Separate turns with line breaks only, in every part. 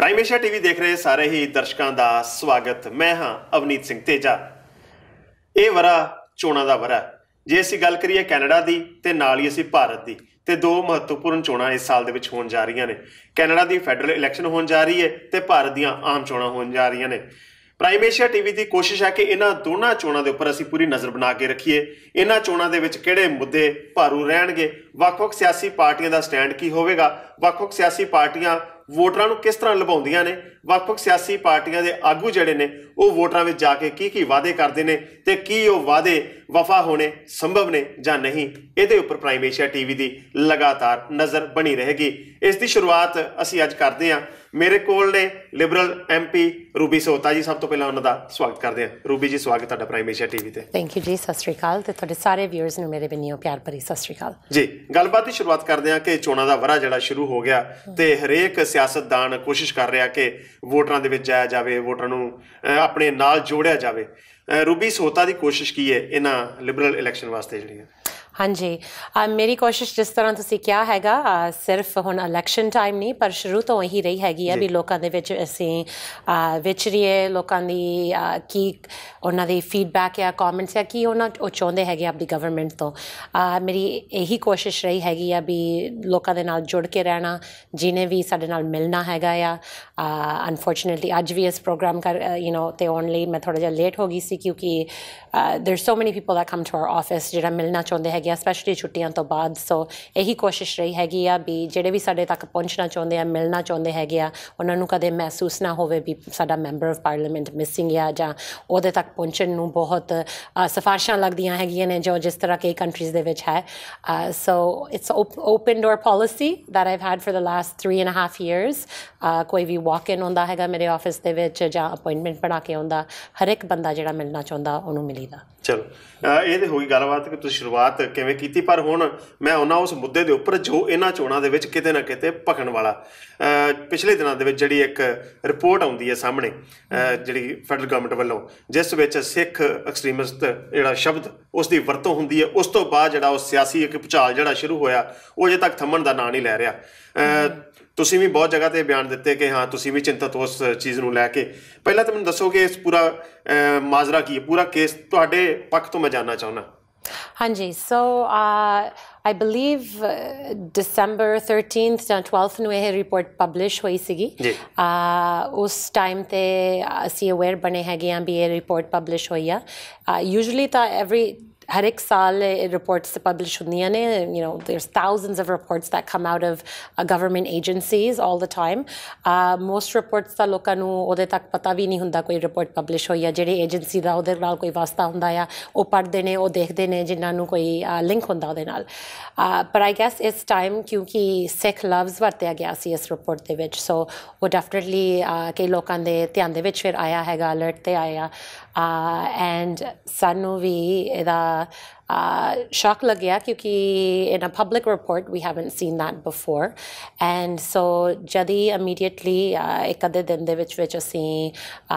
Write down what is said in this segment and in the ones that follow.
Prime Asia TV ਦੇਖ ਰਹੇ ਸਾਰੇ ਹੀ ਦਰਸ਼ਕਾਂ ਦਾ ਸਵਾਗਤ। ਮੈਂ ਹਾਂ ਅਵਨੀਤ ਸਿੰਘ ਤੇਜਾ। ਇਹ ਵਰਾ ਚੋਣਾਂ ਦਾ ਵਰਾ। ਜੇ ਅਸੀਂ ਗੱਲ ਕਰੀਏ ਕੈਨੇਡਾ ਦੀ ਤੇ ਨਾਲ ਹੀ ਅਸੀਂ ਭਾਰਤ ਦੀ, ਤੇ ਦੋ ਮਹੱਤਵਪੂਰਨ ਚੋਣਾਂ ਇਸ ਸਾਲ ਦੇ ਵਿੱਚ ਹੋਣ ਜਾ ਰਹੀਆਂ ਨੇ। ਕੈਨੇਡਾ ਦੀ ਫੈਡਰਲ ਇਲੈਕਸ਼ਨ ਹੋਣ ਜਾ ਰਹੀ ਹੈ ਤੇ ਭਾਰਤ ਦੀਆਂ ਆਮ ਚੋਣਾਂ ਹੋਣ ਜਾ ਰਹੀਆਂ ਨੇ। ਪ੍ਰਾਈਮ ਏਸ਼ੀਆ ਟੀਵੀ ਦੀ ਕੋਸ਼ਿਸ਼ ਹੈ ਕਿ ਇਹਨਾਂ ਦੋਨਾਂ ਚੋਣਾਂ ਦੇ ਉੱਪਰ ਅਸੀਂ ਪੂਰੀ ਨਜ਼ਰ ਬਣਾ ਕੇ ਰੱਖੀਏ। ਇਹਨਾਂ ਚੋਣਾਂ ਦੇ ਵਿੱਚ ਕਿਹੜੇ ਮੁੱਦੇ ਭਾਰੂ ਰਹਿਣਗੇ, ਵੱਖ-ਵੱਖ ਸਿਆਸੀ ਪਾਰਟੀਆਂ ਦਾ ਸਟੈਂਡ ਕੀ ਹੋਵੇਗਾ, ਵੱਖ-ਵੱਖ ਸਿਆਸੀ ਪਾਰਟੀਆਂ ਵੋਟਰਾਂ ਨੂੰ ਕਿਸ ਤਰ੍ਹਾਂ ਲੁਭਾਉਂਦੀਆਂ ਨੇ, ਵੱਖ-ਵੱਖ ਸਿਆਸੀ ਪਾਰਟੀਆਂ ਦੇ ਆਗੂ ਜਿਹੜੇ ਨੇ ਉਹ ਵੋਟਰਾਂ ਵਿੱਚ ਜਾ ਕੇ ਕੀ ਵਾਅਦੇ ਕਰਦੇ ਨੇ ਤੇ ਕੀ ਉਹ ਵਾਅਦੇ ਵਫਾ ਹੋਣੇ ਸੰਭਵ ਨੇ ਜਾਂ ਨਹੀਂ। ਇਹਦੇ ਉੱਪਰ ਪ੍ਰਾਈਮ ਏਸ਼ੀਆ ਟੀਵੀ ਦੀ ਲਗਾਤਾਰ ਨਜ਼ਰ ਬਣੀ ਰਹੇਗੀ। ਇਸ ਦੀ ਸ਼ੁਰੂਆਤ ਅਸੀਂ ਅੱਜ ਕਰਦੇ ਹਾਂ। ਮੇਰੇ ਕੋਲ ਨੇ ਲਿਬਰਲ MP ਰੂਬੀ ਸਹੋਤਾ ਜੀ। ਸਭ ਤੋਂ ਪਹਿਲਾਂ ਉਹਨਾਂ ਦਾ ਸਵਾਗਤ ਕਰਦੇ ਹਾਂ। ਰੂਬੀ ਜੀ, ਸਵਾਗਤ ਤੁਹਾਡਾ ਪ੍ਰਾਈਮ ਏਸ਼ੀਆ ਟੀਵੀ ਤੇ।
Thank you ji. ਸਤਿ ਸ਼੍ਰੀ ਅਕਾਲ ਤੇ ਤੁਹਾਡੇ ਸਾਰੇ ਵਿਊਅਰਸ ਨੂੰ ਮੇਰੇ ਵੱਲੋਂ ਪਿਆਰ ਭਰੀ ਸਤਿ ਸ਼੍ਰੀ ਅਕਾਲ
ਜੀ। ਗੱਲਬਾਤ ਦੀ ਸ਼ੁਰੂਆਤ ਕਰਦੇ ਹਾਂ ਕਿ ਚੋਣਾਂ ਦਾ ਵਰ੍ਹਾ ਜਿਹੜਾ ਸ਼ੁਰੂ ਹੋ ਗਿਆ ਤੇ ਹਰੇਕ ਸਿਆਸਤਦਾਨ ਕੋਸ਼ਿਸ਼ ਕਰ ਰਿਹਾ ਕਿ ਵੋਟਰਾਂ ਦੇ ਵਿੱਚ ਜਾਇਆ ਜਾਵੇ, ਵੋਟਰਾਂ ਨੂੰ ਆਪਣੇ ਨਾਲ ਜੋੜਿਆ ਜਾਵੇ। ਰੂਬੀ ਸਹੋਤਾ ਦੀ ਕੋਸ਼ਿਸ਼ ਕੀ ਹੈ ਇਹਨਾਂ ਲਿਬਰਲ ਇਲੈਕਸ਼ਨ ਵਾਸਤੇ ਜਿਹੜੀਆਂ?
ਹਾਂਜੀ, ਮੇਰੀ ਕੋਸ਼ਿਸ਼ ਜਿਸ ਤਰ੍ਹਾਂ ਤੁਸੀਂ ਕਿਹਾ ਹੈਗਾ, ਸਿਰਫ ਹੁਣ ਇਲੈਕਸ਼ਨ ਟਾਈਮ ਨਹੀਂ ਪਰ ਸ਼ੁਰੂ ਤੋਂ ਇਹੀ ਰਹੀ ਹੈਗੀ ਹੈ ਵੀ ਲੋਕਾਂ ਦੇ ਵਿੱਚ ਅਸੀਂ ਵਿਚਰੀਏ, ਲੋਕਾਂ ਦੀ ਕੀ ਉਹਨਾਂ ਦੀ ਫੀਡਬੈਕ ਜਾਂ ਕਮੈਂਟਸ ਜਾਂ ਕੀ ਉਹ ਚਾਹੁੰਦੇ ਹੈਗੇ ਆਪਣੀ ਗਵਰਨਮੈਂਟ ਤੋਂ। ਮੇਰੀ ਇਹੀ ਕੋਸ਼ਿਸ਼ ਰਹੀ ਹੈਗੀ ਆ ਵੀ ਲੋਕਾਂ ਦੇ ਨਾਲ ਜੁੜ ਕੇ ਰਹਿਣਾ, ਜਿਹਨੇ ਵੀ ਸਾਡੇ ਨਾਲ ਮਿਲਣਾ ਹੈਗਾ ਆ। ਅਨਫੋਰਚੂਨੇਟਲੀ ਅੱਜ ਵੀ ਇਸ ਪ੍ਰੋਗਰਾਮ ਤੇ ਆਉਣ ਲਈ ਮੈਂ ਥੋੜ੍ਹਾ ਜਿਹਾ ਲੇਟ ਹੋ ਗਈ ਸੀ ਕਿਉਂਕਿ there's so many people that come to our office ਜਿਹੜਾ ਮਿਲਣਾ ਚਾਹੁੰਦੇ ਹੈਗੇ ਆ ਸਪੈਸ਼ਲੀ ਛੁੱਟੀਆਂ ਤੋਂ ਬਾਅਦ। ਸੋ ਇਹੀ ਕੋਸ਼ਿਸ਼ ਰਹੀ ਹੈਗੀ ਆ ਵੀ ਜਿਹੜੇ ਵੀ ਸਾਡੇ ਤੱਕ ਪਹੁੰਚਣਾ ਚਾਹੁੰਦੇ ਆ, ਮਿਲਣਾ ਚਾਹੁੰਦੇ ਹੈਗੇ ਆ, ਉਹਨਾਂ ਨੂੰ ਕਦੇ ਮਹਿਸੂਸ ਨਾ ਹੋਵੇ ਵੀ ਸਾਡਾ ਮੈਂਬਰ ਆਫ ਪਾਰਲੀਮੈਂਟ ਮਿਸਿੰਗ ਆ ਜਾਂ ਉਹਦੇ ਤੱਕ ਪਹੁੰਚਣ ਨੂੰ ਬਹੁਤ ਸਿਫਾਰਸ਼ਾਂ ਲੱਗਦੀਆਂ ਹੈਗੀਆਂ ਨੇ ਜੋ ਜਿਸ ਤਰ੍ਹਾਂ ਕਈ ਕੰਟਰੀਜ਼ ਦੇ ਵਿੱਚ ਹੈ। So it's open door policy that I've had for the last 3.5 years। ਕੋਈ ਵੀ ਵਾਕ ਇਨ ਆਉਂਦਾ ਹੈਗਾ ਮੇਰੇ ਆਫਿਸ ਦੇ ਵਿੱਚ ਜਾਂ ਅਪਾਇੰਟਮੈਂਟ ਬਣਾ ਕੇ ਆਉਂਦਾ, ਹਰ ਇੱਕ ਬੰਦਾ ਜਿਹੜਾ ਮਿਲਣਾ ਚਾਹੁੰਦਾ ਉਹਨੂੰ ਮਿਲੀਦਾ।
ਚਲੋ, ਇਹ ਤਾਂ ਹੋਈ ਗੱਲਬਾਤ ਕਿ ਤੁਸੀਂ ਸ਼ੁਰੂਆਤ ਕਿਵੇਂ ਕੀਤੀ, ਪਰ ਹੁਣ ਮੈਂ ਆਉਣਾ ਉਸ ਮੁੱਦੇ ਦੇ ਉੱਪਰ ਜੋ ਇਹਨਾਂ ਚੋਣਾਂ ਦੇ ਵਿੱਚ ਕਿਤੇ ਨਾ ਕਿਤੇ ਭਖਣ ਵਾਲਾ। ਪਿਛਲੇ ਦਿਨਾਂ ਦੇ ਵਿੱਚ ਜਿਹੜੀ ਇੱਕ ਰਿਪੋਰਟ ਆਉਂਦੀ ਹੈ ਸਾਹਮਣੇ ਜਿਹੜੀ ਫੈਡਰਲ ਗਵਰਨਮੈਂਟ ਵੱਲੋਂ, ਜਿਸ ਵਿੱਚ ਸਿੱਖ ਐਕਸਟ੍ਰੀਮਿਸਟ ਜਿਹੜਾ ਸ਼ਬਦ ਉਸ ਦੀ ਵਰਤੋਂ ਹੁੰਦੀ ਹੈ, ਉਸ ਤੋਂ ਬਾਅਦ ਜਿਹੜਾ ਉਹ ਸਿਆਸੀ ਇੱਕ ਭੁਚਾਲ ਜਿਹੜਾ ਸ਼ੁਰੂ ਹੋਇਆ ਉਹ ਅਜੇ ਤੱਕ ਥੰਮਣ ਦਾ ਨਾਂ ਨਹੀਂ ਲੈ ਰਿਹਾ। ਤੁਸੀਂ ਵੀ ਬਹੁਤ ਜਗ੍ਹਾ 'ਤੇ ਬਿਆਨ ਦਿੱਤੇ ਕਿ ਹਾਂ ਤੁਸੀਂ ਵੀ ਚਿੰਤਤ ਹੋ ਉਸ ਚੀਜ਼ ਨੂੰ ਲੈ ਕੇ। ਪਹਿਲਾਂ ਤਾਂ ਮੈਨੂੰ ਦੱਸੋ ਕਿ ਇਸ ਪੂਰਾ ਮਾਜਰਾ ਕੀ ਹੈ, ਪੂਰਾ ਕੇਸ ਤੁਹਾਡੇ ਪੱਖ ਤੋਂ ਮੈਂ ਜਾਣਨਾ ਚਾਹੁੰਦਾ।
ਹਾਂਜੀ, ਸੋ ਆਈ ਬਲੀਵ December 13th ਜਾਂ 12th ਨੂੰ ਇਹ ਰਿਪੋਰਟ ਪਬਲਿਸ਼ ਹੋਈ ਸੀਗੀ। ਉਸ ਟਾਈਮ 'ਤੇ ਅਸੀਂ ਅਵੇਅਰ ਬਣੇ ਹੈਗੇ ਹਾਂ ਵੀ ਇਹ ਰਿਪੋਰਟ ਪਬਲਿਸ਼ ਹੋਈ ਆ। ਯੂਜੂਲੀ ਤਾਂ ਹਰ ਇੱਕ ਸਾਲ ਰਿਪੋਰਟਸ ਪਬਲਿਸ਼ ਹੁੰਦੀਆਂ ਨੇ। there's thousands of reports that come out of government agencies all the time। most reports ਤਾਂ ਲੋਕਾਂ ਨੂੰ ਉਹਦੇ ਤੱਕ ਪਤਾ ਵੀ ਨਹੀਂ ਹੁੰਦਾ ਕੋਈ ਰਿਪੋਰਟ ਪਬਲਿਸ਼ ਹੋਈ ਆ। ਜਿਹੜੀ ਏਜੰਸੀ ਦਾ ਉਹਦੇ ਨਾਲ ਕੋਈ ਵਾਸਤਾ ਹੁੰਦਾ ਆ ਉਹ ਪੜ੍ਹਦੇ ਨੇ, ਉਹ ਦੇਖਦੇ ਨੇ ਜਿਨ੍ਹਾਂ ਨੂੰ ਕੋਈ ਲਿੰਕ ਹੁੰਦਾ ਉਹਦੇ ਨਾਲ। ਪਰ ਆਈ ਗੈਸ ਇਸ ਟਾਈਮ ਕਿਉਂਕਿ ਸਿੱਖ ਲਵਜ਼ ਵਰਤਿਆ ਗਿਆ ਸੀ ਇਸ ਰਿਪੋਰਟ ਦੇ ਵਿੱਚ, ਸੋ ਉਹ ਡੈਫੀਨੇਟਲੀ ਕਈ ਲੋਕਾਂ ਦੇ ਧਿਆਨ ਦੇ ਵਿੱਚ ਫਿਰ ਆਇਆ ਹੈਗਾ, ਅਲਰਟ 'ਤੇ ਆਇਆ। ਐਂਡ ਸਾਨੂੰ ਵੀ ਇਹਦਾ shock ਲੱਗਿਆ ਕਿਉਂਕਿ in a public report we haven't seen that before। and so ਜਦ ਹੀ immediately ਇੱਕ ਅੱਧੇ ਦਿਨ ਦੇ ਵਿੱਚ ਅਸੀਂ